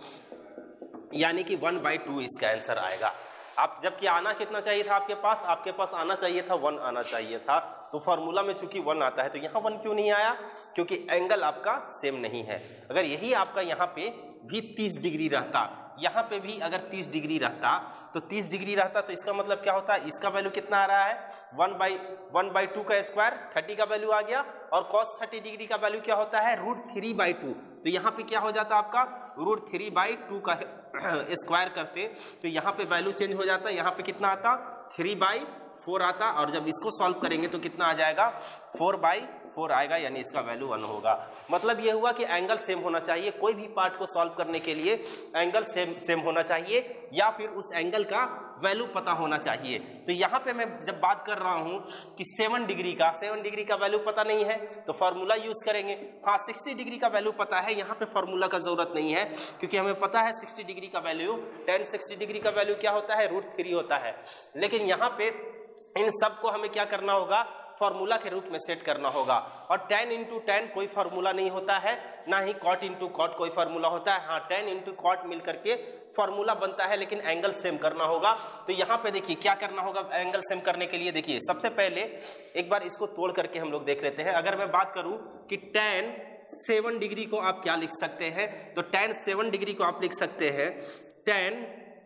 यानी कि वन बाई टू इसका आंसर आएगा। आप जबकि आना कितना चाहिए था आपके पास, आपके पास आना चाहिए था वन आना चाहिए था, तो फॉर्मूला में चूंकि वन आता है तो यहाँ वन क्यों नहीं आया, क्योंकि एंगल आपका सेम नहीं है। अगर यही आपका यहाँ पे भी तीस डिग्री रहता, यहाँ पे भी अगर तीस डिग्री रहता तो तीस डिग्री रहता तो इसका मतलब क्या होता है, इसका वैल्यू कितना आ रहा है, one by one by two का स्क्वायर थर्टी का वैल्यू आ गया और कॉस थर्टी डिग्री का वैल्यू क्या होता है, रूट थ्री बाई टू, तो यहाँ पे क्या हो जाता आपका, रूट थ्री बाई टू का स्क्वायर करते तो यहाँ पे वैल्यू चेंज हो जाता, यहाँ पे कितना आता, थ्री बाई फोर आता, और जब इसको सॉल्व करेंगे तो कितना आ जाएगा, फोर बाई फोर आएगा, यानी इसका वैल्यू वन होगा। मतलब ये हुआ कि एंगल सेम होना चाहिए, कोई भी पार्ट को सॉल्व करने के लिए एंगल सेम सेम होना चाहिए या फिर उस एंगल का वैल्यू पता होना चाहिए। तो यहाँ पे मैं जब बात कर रहा हूँ कि सेवन डिग्री का सेवन डिग्री का वैल्यू पता नहीं है तो फॉर्मूला यूज करेंगे। हाँ, सिक्सटी डिग्री का वैल्यू पता है, यहाँ पे फॉर्मूला का जरूरत नहीं है, क्योंकि हमें पता है सिक्सटी डिग्री का वैल्यू टेन सिक्सटी डिग्री का वैल्यू क्या होता है, रूट थ्री होता है। लेकिन यहाँ पे इन सब को हमें क्या करना होगा, फॉर्मूला के रूप में सेट करना होगा। और टेन इंटू टेन कोई फॉर्मूला नहीं होता है, ना ही कॉट इंटू कॉट कोई फॉर्मूला होता है। हाँ, टेन इंटू कॉट मिल करके फॉर्मूला बनता है, लेकिन एंगल सेम करना होगा। तो यहाँ पे देखिए क्या करना होगा एंगल सेम करने के लिए। देखिए सबसे पहले एक बार इसको तोड़ करके हम लोग देख लेते हैं। अगर मैं बात करूं कि टेन सेवन डिग्री को आप क्या लिख सकते हैं, तो टेन सेवन डिग्री को आप लिख सकते हैं tan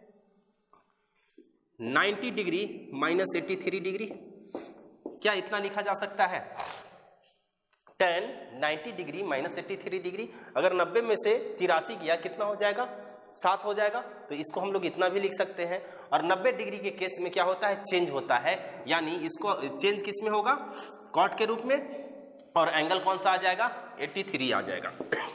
ninety degree minus eighty three degree. क्या इतना लिखा जा सकता है, tan ninety degree minus eighty three degree. अगर नब्बे में से तिरासी किया कितना हो जाएगा, सात हो जाएगा। तो इसको हम लोग इतना भी लिख सकते हैं। और नब्बे डिग्री के केस में क्या होता है, चेंज होता है, यानी इसको चेंज किस में होगा, कॉट के रूप में, और एंगल कौन सा आ जाएगा, तिरासी आ जाएगा।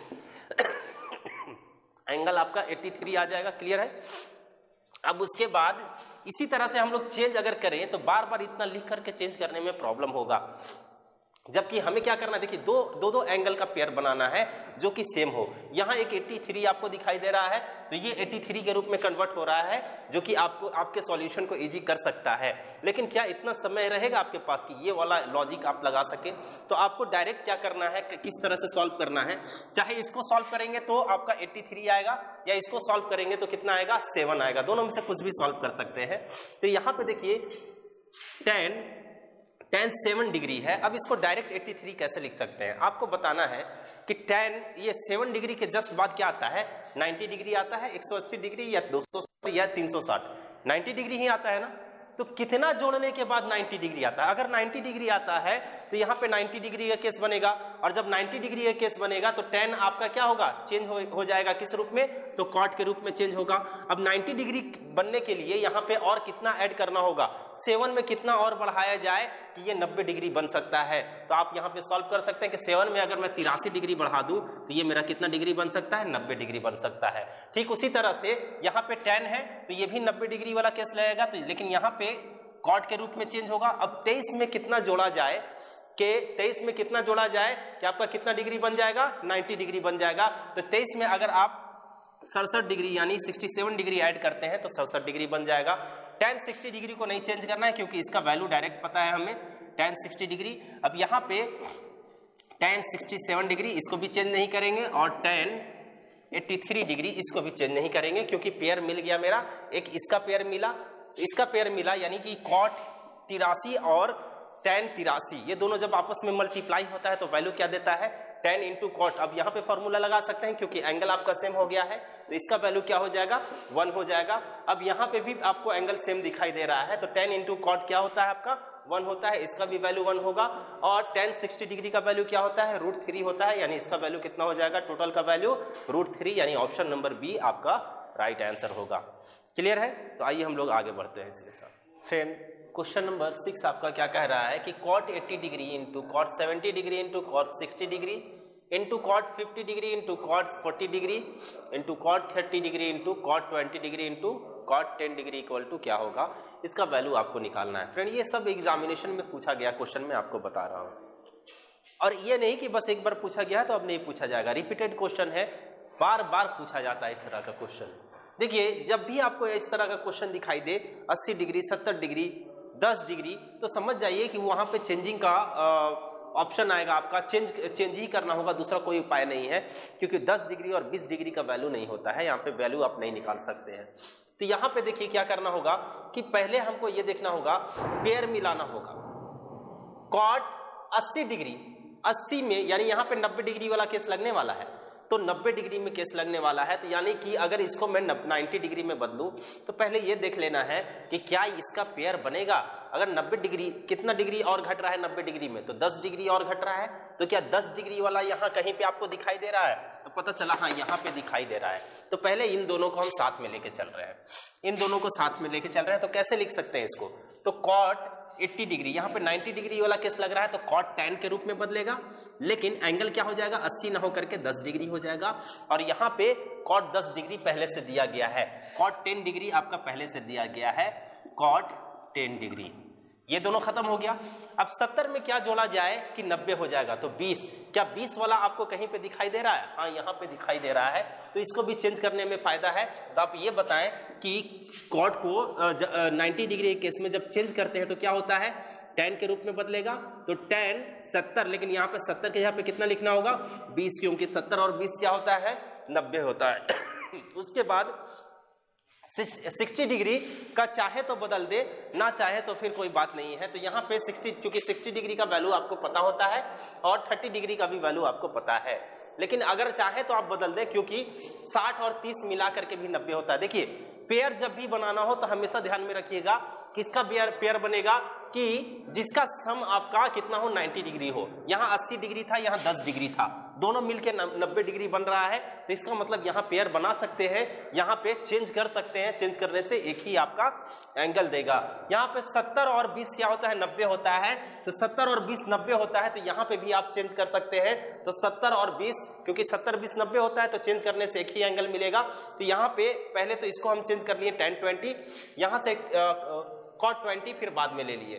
एंगल आपका तिरासी आ जाएगा। क्लियर है। अब उसके बाद इसी तरह से हम लोग चेंज अगर करें तो बार बार इतना लिख करके चेंज करने में प्रॉब्लम होगा, जबकि हमें क्या करना है, देखिए दो दो दो एंगल का पेयर बनाना है जो कि सेम हो। यहाँ एक तिरासी आपको दिखाई दे रहा है, तो ये तिरासी के रूप में कन्वर्ट हो रहा है, जो कि आपको आपके सॉल्यूशन को इजी कर सकता है। लेकिन क्या इतना समय रहेगा आपके पास कि ये वाला लॉजिक आप लगा सके, तो आपको डायरेक्ट क्या करना है, किस तरह से सॉल्व करना है। चाहे इसको सॉल्व करेंगे तो आपका तिरासी आएगा, या इसको सॉल्व करेंगे तो कितना आएगा, सेवन आएगा। दोनों में से कुछ भी सॉल्व कर सकते हैं। तो यहाँ पे देखिए टेन टेन सेवन डिग्री है। अब इसको डायरेक्ट तिरासी कैसे लिख सकते हैं, आपको बताना है कि टेन ये सेवन डिग्री के जस्ट बाद क्या आता है, नाइन्टी डिग्री आता है, एक सौ अस्सी डिग्री या दो सौ या तीन सौ साठ, नाइन्टी डिग्री ही आता है ना। तो कितना जोड़ने के बाद नाइन्टी डिग्री आता है, अगर नाइन्टी डिग्री आता है तो यहाँ पे नब्बे डिग्री का केस बनेगा, और जब नब्बे डिग्री का केस बनेगा तो tan आपका क्या होगा, चेंज हो, हो जाएगा किस रूप में, तो cot के रूप में चेंज होगा। अब नब्बे डिग्री बनने के लिए यहाँ पे और कितना ऐड करना होगा, सेवन में कितना और बढ़ाया जाए कि ये नब्बे डिग्री बन सकता है। तो आप यहाँ पे सॉल्व कर सकते हैं कि सेवन में अगर मैं तिरासी डिग्री बढ़ा दूं तो ये मेरा कितना डिग्री बन सकता है, नब्बे डिग्री बन सकता है। ठीक उसी तरह से यहाँ पे tan है तो ये भी नब्बे डिग्री वाला केस लगेगा, तो लेकिन यहाँ पे cot के रूप में चेंज होगा। अब तेईस में कितना जोड़ा जाए कि तेईस में कितना जोड़ा जाए कि आपका कितना डिग्री बन जाएगा, नब्बे डिग्री बन जाएगा। तो तेईस में अगर आप सड़सठ डिग्री यानी सड़सठ डिग्री ऐड करते हैं तो सड़सठ डिग्री बन जाएगा। tan साठ डिग्री को नहीं चेंज करना है क्योंकि इसका वैल्यू डायरेक्ट पता है हमें, tan साठ डिग्री। अब यहाँ पे tan सड़सठ डिग्री इसको भी चेंज नहीं करेंगे, और tan तिरासी डिग्री इसको भी चेंज नहीं करेंगे क्योंकि पेयर मिल गया मेरा, एक इसका पेयर मिला, इसका पेयर मिला, यानी कि cot तिरासी और tan तिरासी ये दोनों जब आपस में मल्टीप्लाई होता है तो वैल्यू क्या देता है, tan इंटू कॉट। अब यहाँ पे फॉर्मूला लगा सकते हैं क्योंकि एंगल आपका सेम हो गया है, तो इसका वैल्यू क्या हो जाएगा, वन हो जाएगा। अब यहाँ पे भी आपको एंगल सेम दिखाई दे रहा है, तो tan इंटू कॉट क्या होता है आपका, वन होता है, इसका भी वैल्यू वन होगा। और tan साठ डिग्री का वैल्यू क्या होता है, रूट थ्री होता है, यानी इसका वैल्यू कितना हो जाएगा, टोटल का वैल्यू रूट थ्री, यानी ऑप्शन नंबर बी आपका राइट आंसर होगा। क्लियर है? तो आइए हम लोग आगे बढ़ते हैं इसके साथ। फ्रेंड क्वेश्चन नंबर सिक्स आपका क्या कह रहा है कि cot अस्सी डिग्री इंटू cot सत्तर डिग्री इंटू cot साठ डिग्री इंटू cot पचास डिग्री इंटू cot चालीस डिग्री इंटू cot तीस डिग्री इंटू cot बीस डिग्री इंटू cot दस डिग्री इक्वल टू क्या होगा, इसका वैल्यू आपको निकालना है। फ्रेंड ये सब एग्जामिनेशन में पूछा गया क्वेश्चन में आपको बता रहा हूँ, और ये नहीं कि बस एक बार पूछा गया तो अब नहीं पूछा जाएगा, रिपीटेड क्वेश्चन है, बार बार पूछा जाता है इस तरह का क्वेश्चन। देखिए जब भी आपको इस तरह का क्वेश्चन दिखाई दे अस्सी डिग्री, सत्तर डिग्री, दस डिग्री, तो समझ जाइए कि वहां पे चेंजिंग का ऑप्शन आएगा, आपका चेंज चेंज ही करना होगा, दूसरा कोई उपाय नहीं है, क्योंकि दस डिग्री और बीस डिग्री का वैल्यू नहीं होता है, यहाँ पे वैल्यू आप नहीं निकाल सकते हैं। तो यहाँ पे देखिए क्या करना होगा कि पहले हमको ये देखना होगा, पेयर मिलाना होगा। cot अस्सी डिग्री, अस्सी में यानी यहाँ पे नब्बे डिग्री वाला केस लगने वाला है, तो नब्बे डिग्री में केस लगने वाला है, तो यानी कि अगर इसको मैं नब्बे डिग्री में बदलूं तो पहले ये देख लेना है कि क्या इसका पेयर बनेगा। अगर नब्बे डिग्री, कितना डिग्री और घट रहा है नब्बे डिग्री में, तो दस डिग्री और घट रहा है, तो क्या दस डिग्री वाला यहाँ कहीं पे आपको दिखाई दे रहा है, तो पता चला हाँ यहाँ पे दिखाई दे रहा है। तो पहले इन दोनों को हम साथ में लेके चल रहे हैं, इन दोनों को साथ में लेके चल रहे हैं, तो कैसे लिख सकते हैं इसको, तो cot अस्सी डिग्री, यहाँ पे नब्बे डिग्री वाला केस लग रहा है तो cot tan के रूप में बदलेगा, लेकिन एंगल क्या हो जाएगा, अस्सी ना होकर के दस डिग्री हो जाएगा, और यहाँ पे cot दस डिग्री पहले से दिया गया है, cot दस डिग्री आपका पहले से दिया गया है, cot दस डिग्री, ये दोनों खत्म हो गया। अब सत्तर में क्या जोड़ा जाए कि नब्बे हो जाएगा, तो बीस, क्या बीस वाला आपको कहीं पे दिखाई दे रहा है, हाँ यहाँ पे दिखाई दे रहा है, तो इसको भी चेंज करने में फायदा है। तो आप ये बताएं कि cot को नब्बे डिग्री केस में जब चेंज करते हैं तो क्या होता है, tan के रूप में बदलेगा, तो tan सत्तर, लेकिन यहाँ पे सत्तर के यहाँ पे कितना लिखना होगा, बीस, क्योंकि सत्तर और बीस क्या होता है, नब्बे होता है। उसके बाद साठ डिग्री का चाहे तो बदल दे, ना चाहे तो फिर कोई बात नहीं है। तो यहाँ पे साठ, क्योंकि साठ डिग्री का वैल्यू आपको पता होता है और तीस डिग्री का भी वैल्यू आपको पता है, लेकिन अगर चाहे तो आप बदल दे, क्योंकि साठ और तीस मिला करके भी नब्बे होता है। देखिए पेयर जब भी बनाना हो तो हमेशा ध्यान में रखिएगा किसका पेयर पेयर बनेगा, कि जिसका सम आपका कितना हो, नब्बे डिग्री हो। यहाँ अस्सी डिग्री था, यहाँ दस डिग्री था, दोनों मिलके नब्बे डिग्री बन रहा है, तो इसका मतलब यहाँ पेयर बना सकते हैं, यहाँ पे चेंज कर सकते हैं, चेंज करने से एक ही आपका एंगल देगा। यहाँ पे सत्तर और बीस क्या होता है, नब्बे होता है, तो सत्तर और बीस नब्बे होता है, तो यहाँ पे भी आप चेंज कर सकते हैं। तो सत्तर और बीस, क्योंकि सत्तर बीस नब्बे होता है तो चेंज करने से एक ही एंगल मिलेगा। तो यहाँ पे पहले तो इसको हम चेंज कर लिए tan ट्वेंटी, यहाँ से cot ट्वेंटी फिर बाद में ले लिए।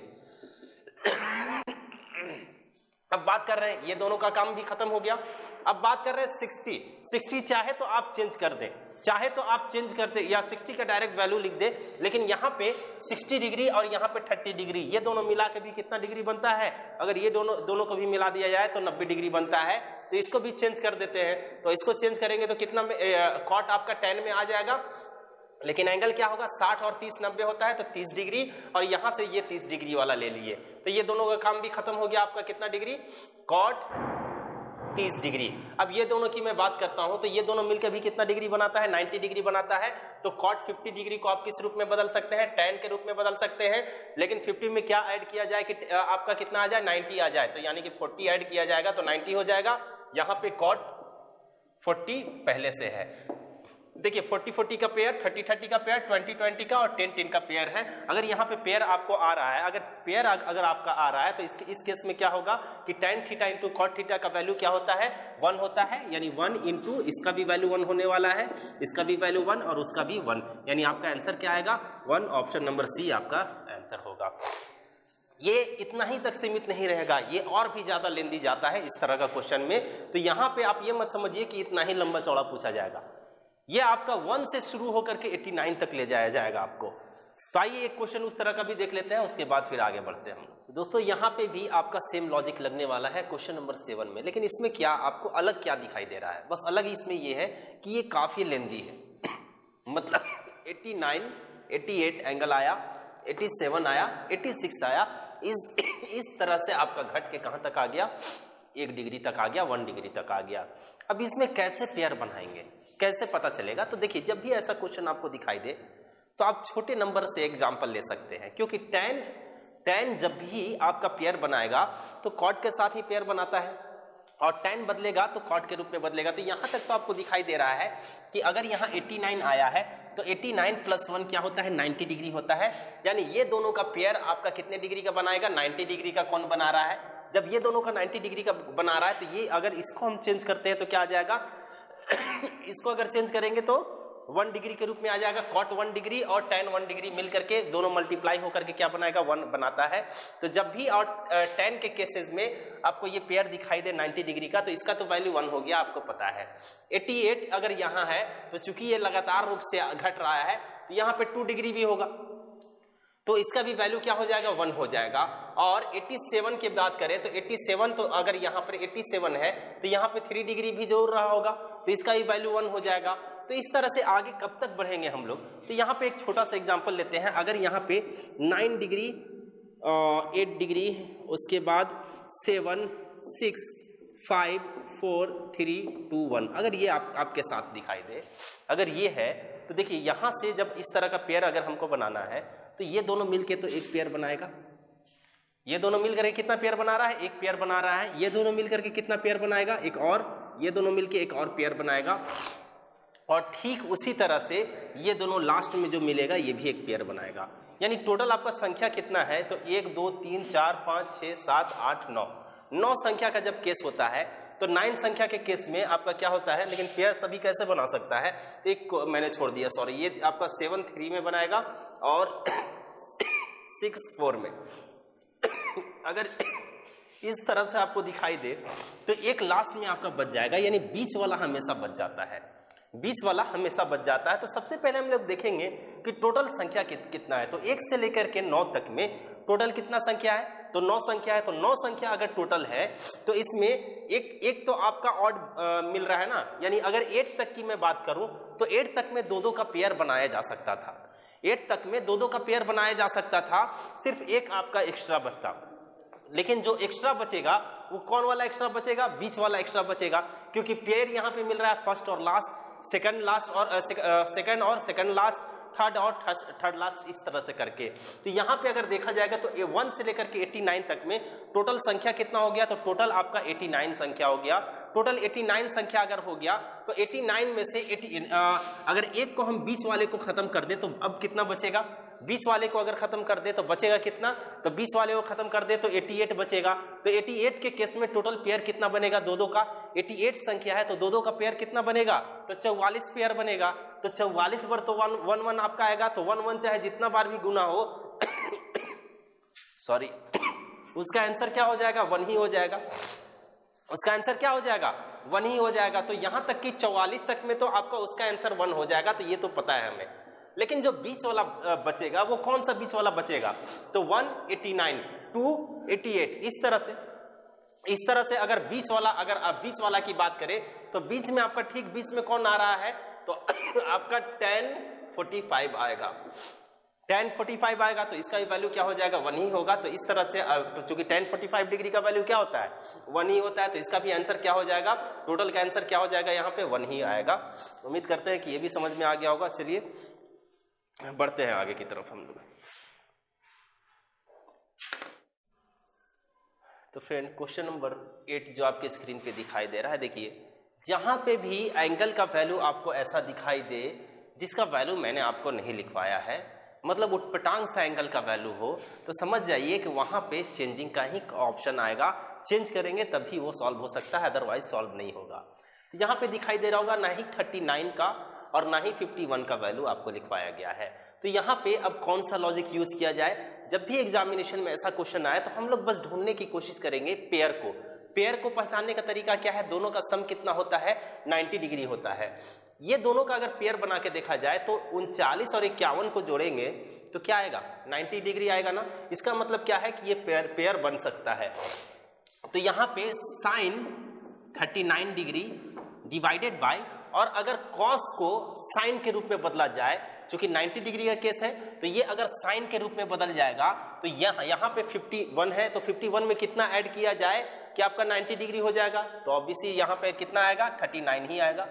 अब बात कर रहे हैं, ये दोनों का काम भी खत्म हो गया। अब बात कर रहे हैं साठ, साठ चाहे तो आप चेंज कर दें, चाहे तो आप चेंज कर दे, या साठ का डायरेक्ट वैल्यू लिख दे, लेकिन यहाँ पे साठ डिग्री और यहाँ पे तीस डिग्री, ये दोनों मिला के भी कितना डिग्री बनता है, अगर ये दोनों दोनों को भी मिला दिया जाए तो नब्बे डिग्री बनता है। तो इसको भी चेंज कर देते हैं, तो इसको चेंज करेंगे तो कितना में cot आपका tan में आ जाएगा, लेकिन एंगल क्या होगा, साठ और तीस नब्बे होता है, तो तीस डिग्री, और यहां से ये तीस डिग्री वाला ले लिए, तो ये दोनों का काम भी खत्म हो गया आपका। कितना डिग्री, cot तीस डिग्री। अब ये दोनों की मैं बात करता हूं तो ये दोनों मिलकर भी कितना डिग्री बनाता है, नब्बे डिग्री बनाता है। तो कॉट पचास डिग्री को आप किस रूप में बदल सकते हैं, tan के रूप में बदल सकते हैं। लेकिन पचास में क्या ऐड किया जाए कि आपका कितना आ जाए, नब्बे आ जाए, तो यानी कि चालीस ऐड किया जाएगा तो नब्बे हो जाएगा। यहाँ पे कॉट चालीस पहले से है। देखिए चालीस चालीस का पेयर, तीस तीस का पेयर, बीस बीस का और दस दस का पेयर है। अगर यहाँ पे पेयर आपको आ रहा है, अगर पेयर अगर आपका आ रहा है तो इसके इस केस में क्या होगा कि tan theta into cot theta का वैल्यू क्या होता है, वन होता है। यानी वन इंटू इसका भी वैल्यू वन होने वाला है, इसका भी वैल्यू वन और उसका भी वन, यानी आपका आंसर क्या आएगा, वन। ऑप्शन नंबर सी आपका आंसर होगा। ये इतना ही तक सीमित नहीं रहेगा, ये और भी ज्यादा लेंदी जाता है इस तरह का क्वेश्चन में। तो यहाँ पे आप ये मत समझिए कि इतना ही लंबा चौड़ा पूछा जाएगा, ये आपका वन से शुरू होकर के नवासी तक ले जाया जाएगा आपको। तो आइए एक क्वेश्चन उस तरह का भी देख लेते हैं, उसके बाद फिर आगे बढ़ते हैं हम। तो दोस्तों यहाँ पे भी आपका सेम लॉजिक लगने वाला है क्वेश्चन नंबर सेवन में, लेकिन इसमें क्या आपको अलग क्या दिखाई दे रहा है, बस अलग इसमें ये है कि ये काफी लेंदी है। मतलब नवासी, अठासी एंगल आया, सत्तासी आया, छियासी आया, इस इस तरह से आपका घट के कहां तक आ गया, एक डिग्री तक आ गया, वन डिग्री तक आ गया। अब इसमें कैसे पेयर बनाएंगे, कैसे पता चलेगा? तो देखिए जब भी ऐसा क्वेश्चन आपको दिखाई दे तो आप छोटे नंबर से एग्जांपल ले सकते हैं, क्योंकि tan tan जब भी आपका पेयर बनाएगा तो कॉट के साथ ही पेयर बनाता है और tan बदलेगा तो कॉट के रूप में बदलेगा। तो यहां तक तो आपको दिखाई दे रहा है कि अगर यहाँ नवासी आया है तो नवासी प्लस वन क्या होता है, नब्बे डिग्री होता है। यानी ये दोनों का पेयर आपका कितने डिग्री का बनाएगा, नब्बे डिग्री का कौन बना रहा है? जब ये दोनों का नब्बे डिग्री का बना रहा है तो ये अगर इसको हम चेंज करते हैं तो क्या आ जाएगा इसको अगर चेंज करेंगे तो वन डिग्री के रूप में आ जाएगा। कॉट वन डिग्री और tan वन डिग्री मिल करके दोनों मल्टीप्लाई होकर के क्या बनाएगा, वन बनाता है। तो जब भी और tan के केसेस में आपको ये पेयर दिखाई दे नब्बे डिग्री का, तो इसका तो वैल्यू वन हो गया, आपको पता है। अठासी अगर यहाँ है तो चूंकि ये लगातार रूप से घट रहा है तो यहाँ पे टू डिग्री भी होगा, तो इसका भी वैल्यू क्या हो जाएगा, वन हो जाएगा। और सत्तासी की बात करें तो सत्तासी, तो अगर यहाँ पर सत्तासी है तो यहाँ पे थ्री डिग्री भी जोड़ रहा होगा, तो इसका भी वैल्यू वन हो जाएगा। तो इस तरह से आगे कब तक बढ़ेंगे हम लोग? तो यहाँ पे एक छोटा सा एग्जांपल लेते हैं। अगर यहाँ पे नाइन डिग्री, एट डिग्री, उसके बाद seven, six, five, four, three, two, one, अगर ये आप आपके साथ दिखाई दे, अगर ये है तो देखिए यहाँ से जब इस तरह का पेयर अगर हमको बनाना है तो ये दोनों मिलके तो एक पेयर बनाएगा, ये दोनों मिलकर के कितना पेयर बना रहा है, एक पेयर बना रहा है। ये दोनों मिलकर के कितना पेयर बनाएगा, एक और, ये दोनों मिलके एक और पेयर बनाएगा। और ठीक उसी तरह से ये दोनों लास्ट में जो मिलेगा ये भी एक पेयर बनाएगा। यानी टोटल आपका संख्या कितना है, तो एक, दो, तीन, चार, पाँच, छः, सात, आठ, नौ, नौ संख्या का जब केस होता है तो नाइन संख्या के केस में आपका क्या होता है, लेकिन पेयर सभी कैसे बना सकता है, तो एक को मैंने छोड़ दिया, सॉरी, ये आपका सेवन थ्री में बनाएगा और सिक्स फोर में। अगर इस तरह से आपको दिखाई दे तो एक लास्ट में आपका बच जाएगा, यानी बीच वाला हमेशा बच जाता है, बीच वाला हमेशा बच जाता है। तो सबसे पहले हम लोग देखेंगे कि टोटल संख्या कि, कितना है। तो एक से लेकर के नौ तक में टोटल कितना संख्या है, तो नौ संख्या है। तो नौ संख्या अगर टोटल है तो इसमें एक एक तो आपका ऑड मिल रहा है ना, यानी अगर एट तक की मैं बात करूं तो एट तक में दो दो का पेयर बनाया जा सकता था, एट तक में दो दो का पेयर बनाया जा सकता था, सिर्फ एक आपका एक्स्ट्रा बचता। लेकिन जो एक्स्ट्रा बचेगा वो कौन वाला एक्स्ट्रा बचेगा, बीच वाला एक्स्ट्रा बचेगा, क्योंकि पेयर यहाँ पे मिल रहा है फर्स्ट और लास्ट, सेकंड लास्ट और सेकंड और सेकंड लास्ट, थर्ड और थर्ड लास्ट, इस तरह से करके। तो यहाँ पे अगर देखा जाएगा तो ए वन से लेकर के नवासी तक में टोटल संख्या कितना हो गया, तो टोटल आपका नवासी संख्या हो गया। टोटल नवासी संख्या अगर हो गया तो नवासी में से अस्सी, आ, अगर एक को हम बीच वाले को खत्म कर दे तो अब कितना बचेगा, बीच वाले को अगर खत्म कर दे तो बचेगा कितना, तो बीच वाले को खत्म कर दे तो अठासी बचेगा। तो अठासी के केस में टोटल पेयर कितना बनेगा, दो दो का, अठासी संख्या है तो दो दो का पेयर कितना बनेगा, तो चौवालीस पेयर बनेगा। तो चौवालीस बार तो वन वन वन आपका आएगा, तो वन वन चाहे जितना बार भी गुना हो सॉरी उसका आंसर क्या हो जाएगा, वन ही हो जाएगा, उसका आंसर क्या हो जाएगा, वन ही हो जाएगा। तो यहां तक कि चौवालीस तक में तो आपका उसका आंसर वन हो जाएगा, तो ये तो पता है हमें। लेकिन जो बीच वाला बचेगा वो कौन सा बीच वाला बचेगा, तो one eighty nine, two eighty eight, इस तरह से इस तरह से अगर बीच वाला अगर आप बीच वाला की बात करें तो बीच में आपका ठीक बीच में कौन आ रहा है, तो आपका टेन फोर्टी फाइव आएगा, टेन फोर्टी फाइव आएगा तो इसका भी वैल्यू क्या हो जाएगा, वन ही होगा। तो इस तरह से चूंकि टेन फोर्टी फाइव डिग्री का वैल्यू क्या होता है, वन ही होता है, तो इसका भी आंसर क्या हो जाएगा, टोटल का आंसर क्या हो जाएगा, यहाँ पे वन ही आएगा। उम्मीद करते हैं कि ये भी समझ में आ गया होगा। चलिए बढ़ते हैं आगे की तरफ हम लोग। तो फ्रेंड क्वेश्चन नंबर एट जो आपके स्क्रीन पे दिखाई दे रहा है, देखिए जहां पे भी एंगल का वैल्यू आपको ऐसा दिखाई दे जिसका वैल्यू मैंने आपको नहीं लिखवाया है, मतलब उटपटांग सा एंगल का वैल्यू हो, तो समझ जाइए कि वहां पे चेंजिंग का ही ऑप्शन आएगा। चेंज करेंगे तभी वो सॉल्व हो सकता है, अदरवाइज सॉल्व नहीं होगा। तो यहाँ पे दिखाई दे रहा होगा ना ही थर्टी नाइन का और ना ही फिफ्टी वन का वैल्यू आपको लिखवाया गया है। तो यहाँ पे अब कौन सा लॉजिक यूज किया जाए, जब भी एग्जामिनेशन में ऐसा क्वेश्चन आए तो हम लोग बस ढूंढने की कोशिश करेंगे पेयर को। पेयर को पहचानने का तरीका क्या है, दोनों का सम कितना होता है, नाइन्टी डिग्री होता है। ये दोनों का अगर पेयर बना के देखा जाए तो उनचालीस और इक्यावन को जोड़ेंगे तो क्या आएगा, नाइन्टी डिग्री आएगा ना। इसका मतलब क्या है कि ये पेयर पेयर बन सकता है। तो यहाँ पे sine thirty nine degree divided by, और अगर कॉस को साइन के रूप में बदला जाए, क्योंकि नाइन्टी डिग्री का केस है, तो ये अगर साइन के रूप में बदल जाएगा तो यहाँ यहाँ पे फिफ्टी वन है, तो फिफ्टी वन में कितना ऐड किया जाए कि आपका नाइन्टी डिग्री हो जाएगा, तो ऑब्वियसली यहाँ पे कितना आएगा, थर्टी नाइन ही आएगा।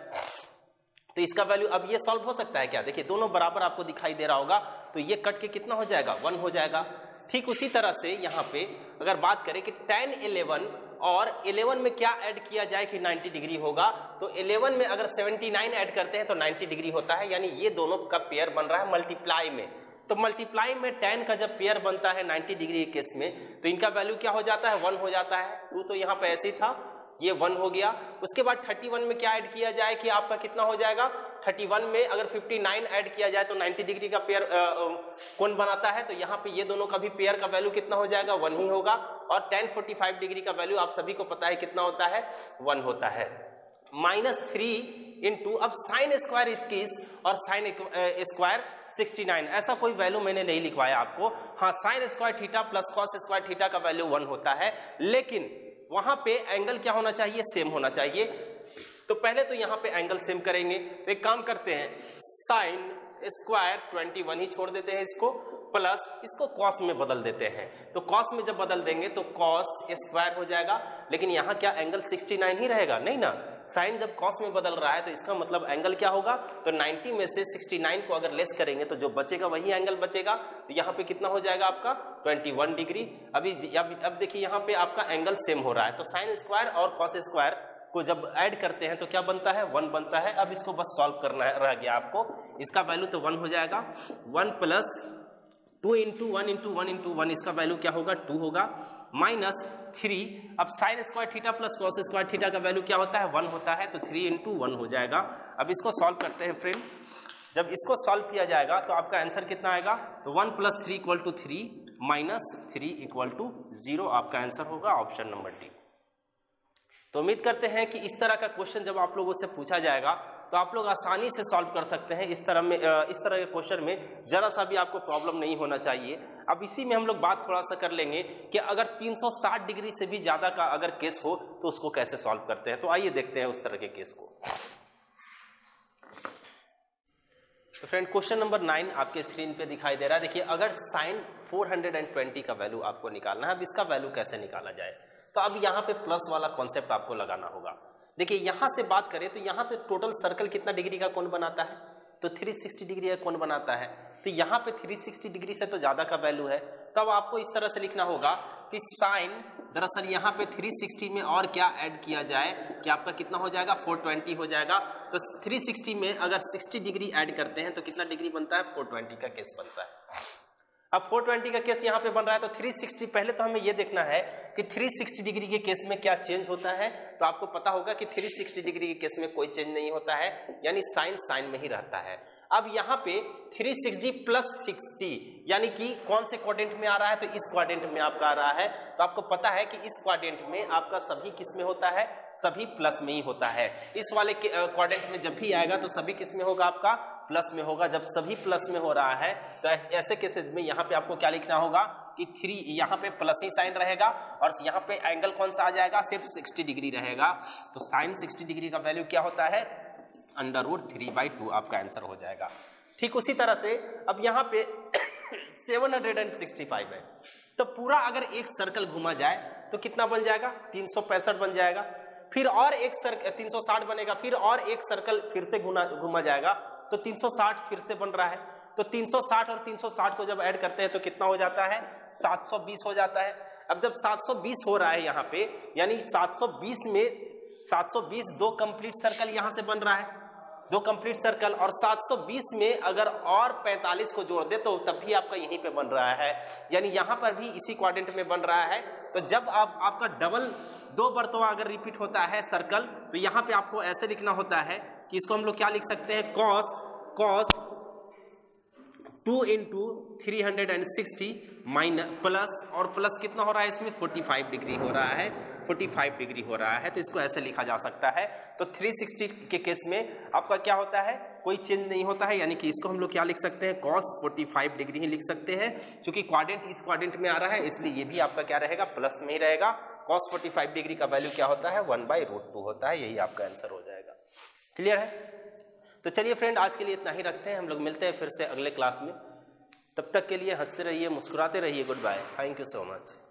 तो इसका वैल्यू अब ये सॉल्व हो सकता है क्या, देखिए दोनों बराबर आपको दिखाई दे रहा होगा, तो ये कट के कितना हो जाएगा, वन हो जाएगा। ठीक उसी तरह से यहाँ पे अगर बात करें कि टेन इलेवन और इलेवन में क्या ऐड किया जाए कि नाइन्टी डिग्री होगा, तो इलेवन में अगर सेवेंटी नाइन ऐड करते हैं तो नाइन्टी डिग्री होता है, यानी ये दोनों का पेयर बन रहा है मल्टीप्लाई में। तो मल्टीप्लाई में टेन का जब पेयर बनता है नाइन्टी डिग्री के केस में, तो इनका वैल्यू क्या हो जाता है, वन हो जाता है। टू तो यहाँ पे ऐसे ही था, ये वन हो गया। उसके बाद थर्टी वन में क्या ऐड किया जाए कि आपका कितना हो जाएगा, थर्टी वन में अगर फिफ्टी नाइन ऐड किया जाए तो नाइन्टी डिग्री का पेयर कौन बनाता है, तो यहाँ पे ये दोनों का भी पेयर का वैल्यू कितना हो जाएगा, वन ही होगा। और टेन फोर्टी फाइव डिग्री का वैल्यू आप सभी को पता है कितना होता है, वन होता है। माइनस थ्री इंटू, अब साइन स्क्वायर इक्कीस और साइन स्क्वायर सिक्सटी नाइन, ऐसा कोई वैल्यू मैंने नहीं लिखवाया आपको। हाँ, sine square theta plus cos square theta का वैल्यू वन होता है, लेकिन वहां पे एंगल क्या होना चाहिए, सेम होना चाहिए। तो पहले तो यहाँ पे एंगल सेम करेंगे, तो एक काम करते हैं, साइन स्क्वायर ट्वेंटी वन ही छोड़ देते हैं इसको, प्लस इसको कॉस में बदल देते हैं। तो कॉस में जब बदल देंगे तो कॉस स्क्वायर हो जाएगा, लेकिन यहाँ क्या एंगल सिक्सटी नाइन ही रहेगा, नहीं ना। साइन जब कॉस में बदल रहा है तो इसका मतलब एंगल क्या होगा, तो नाइन्टी में से सिक्सटी नाइन को अगर लेस करेंगे तो जो बचेगा वही एंगल बचेगा। तो यहाँ पे कितना हो जाएगा आपका, ट्वेंटी वन डिग्री। अभी अब, अब देखिए यहाँ पे आपका एंगल सेम हो रहा है, तो साइन स्क्वायर और कॉस स्क्वायर को जब ऐड करते हैं तो क्या बनता है, वन बनता है। अब इसको बस सॉल्व करना है, रह गया आपको, इसका वैल्यू तो वन हो जाएगा। One plus two into one into one into one, इसका वैल्यू क्या होगा, टू होगा, माइनस थ्री। अब sine square theta plus cos square theta का वैल्यू क्या होता है, वन होता है, तो थ्री इंटू वन हो जाएगा। अब इसको सॉल्व करते हैं फ्रेंड, जब इसको सॉल्व किया जाएगा तो आपका आंसर कितना आएगा, तो one plus three equal to three minus three equal to zero, आपका आंसर होगा ऑप्शन नंबर डी। तो उम्मीद करते हैं कि इस तरह का क्वेश्चन जब आप लोगों से पूछा जाएगा तो आप लोग आसानी से सॉल्व कर सकते हैं। इस तरह में इस तरह के क्वेश्चन में जरा सा भी आपको प्रॉब्लम नहीं होना चाहिए। अब इसी में हम लोग बात थोड़ा सा कर लेंगे कि अगर तीन सौ साठ डिग्री से भी ज्यादा का अगर केस हो तो उसको कैसे सॉल्व करते हैं। तो आइए देखते हैं उस तरह के केस को। तो फ्रेंड क्वेश्चन नंबर नाइन आपके स्क्रीन पे दिखाई दे रहा है। देखिए अगर साइन फोर हंड्रेड ट्वेंटी का वैल्यू आपको निकालना है, अब इसका वैल्यू कैसे निकाला जाए, तो अब यहाँ पे प्लस वाला कॉन्सेप्ट आपको लगाना होगा। देखिए यहाँ से बात करें तो यहाँ पे टोटल सर्कल कितना डिग्री का कोण बनाता है, तो थ्री सिक्सटी डिग्री का कोण बनाता है। तो यहाँ पे थ्री सिक्सटी डिग्री से तो ज्यादा का वैल्यू है, तब तो आपको इस तरह से लिखना होगा कि साइन, दरअसल यहाँ पे थ्री सिक्सटी में और क्या ऐड किया जाए कि आपका कितना हो जाएगा, फोर ट्वेंटी हो जाएगा। तो थ्री सिक्सटी में अगर सिक्सटी डिग्री ऐड करते हैं तो कितना डिग्री बनता है, फोर ट्वेंटी का केस बनता है। अब फोर ट्वेंटी का केस यहाँ पे बन रहा है, तो थ्री सिक्सटी, पहले तो हमें ये देखना है कि थ्री सिक्सटी डिग्री के केस में क्या चेंज होता है। तो आपको पता होगा कि थ्री सिक्सटी डिग्री के केस में कोई चेंज नहीं होता है, यानी साइन साइन में ही रहता है। अब यहाँ पे थ्री सिक्सटी प्लस सिक्सटी यानी कि कौन से क्वाड्रेंट में आ रहा है, तो इस क्वाड्रेंट में आपका आ रहा है। तो आपको पता है कि इस क्वाड्रेंट में आपका सभी किस में होता है, सभी प्लस में ही होता है। इस वाले क्वाड्रेंट में जब भी आएगा तो सभी किस में होगा, आपका प्लस में होगा। जब सभी प्लस में हो रहा है तो ऐसे केसेस में यहाँ पे आपको क्या लिखना होगा कि थ्री, यहाँ पे प्लस ही साइन रहेगा और यहाँ पे एंगल कौन सा आ जाएगा, सिर्फ सिक्सटी डिग्री रहेगा। तो साइन सिक्सटी डिग्री का वैल्यू क्या होता है, under root three by two आपका आंसर हो जाएगा। ठीक उसी तरह से अब यहाँ पे सेवन हंड्रेड सिक्सटी फाइव है। तो पूरा अगर एक सर्कल घुमा जाए तो कितना बन जाएगा, तीन सौ पैंसठ बन जाएगा। फिर और एक सर्कल तीन सौ साठ बनेगा, फिर और एक सर्कल फिर से घुमा घुमा जाएगा तो तीन सौ साठ फिर से बन रहा है। तो तीन सौ साठ और तीन सौ साठ को जब ऐड करते हैं तो कितना हो जाता है, सात सौ बीस हो जाता है। अब जब सात सौ बीस हो रहा है यहाँ पे, यानी सात सौ बीस में सात सौ बीस दो कंप्लीट सर्कल यहाँ से बन रहा है, दो कंप्लीट सर्कल, और सात सौ बीस में अगर और पैंतालीस को जोड़ दे तो तब भी आपका यहीं पे बन रहा है, यानी यहाँ पर भी इसी क्वाड्रेंट में बन रहा है। तो जब आप आपका डबल दो बर्तवा अगर रिपीट होता है सर्कल, तो यहाँ पे आपको ऐसे लिखना होता है कि इसको हम लोग क्या लिख सकते हैं, cos cos two into three hundred and sixty minus plus, और प्लस कितना हो रहा है इसमें, फोर्टी फाइव डिग्री हो रहा है, फोर्टी फाइव डिग्री हो रहा है। तो इसको ऐसे लिखा जा सकता है। तो थ्री सिक्सटी के केस में आपका क्या होता है, कोई चेंज नहीं होता है, यानी कि इसको हम लोग क्या लिख सकते हैं, कॉस फोर्टी फाइव डिग्री ही लिख सकते हैं। क्योंकि क्वाड्रेंट इस क्वाड्रेंट में आ रहा है इसलिए ये भी आपका क्या रहेगा, प्लस में ही रहेगा। कॉस फोर्टी फाइव डिग्री का वैल्यू क्या होता है, वन बाई रूट टू होता है। यही आपका आंसर हो जाएगा। क्लियर है? तो चलिए फ्रेंड, आज के लिए इतना ही रखते हैं। हम लोग मिलते हैं फिर से अगले क्लास में। तब तक के लिए हंसते रहिए, मुस्कुराते रहिए। Goodbye, thank you so much.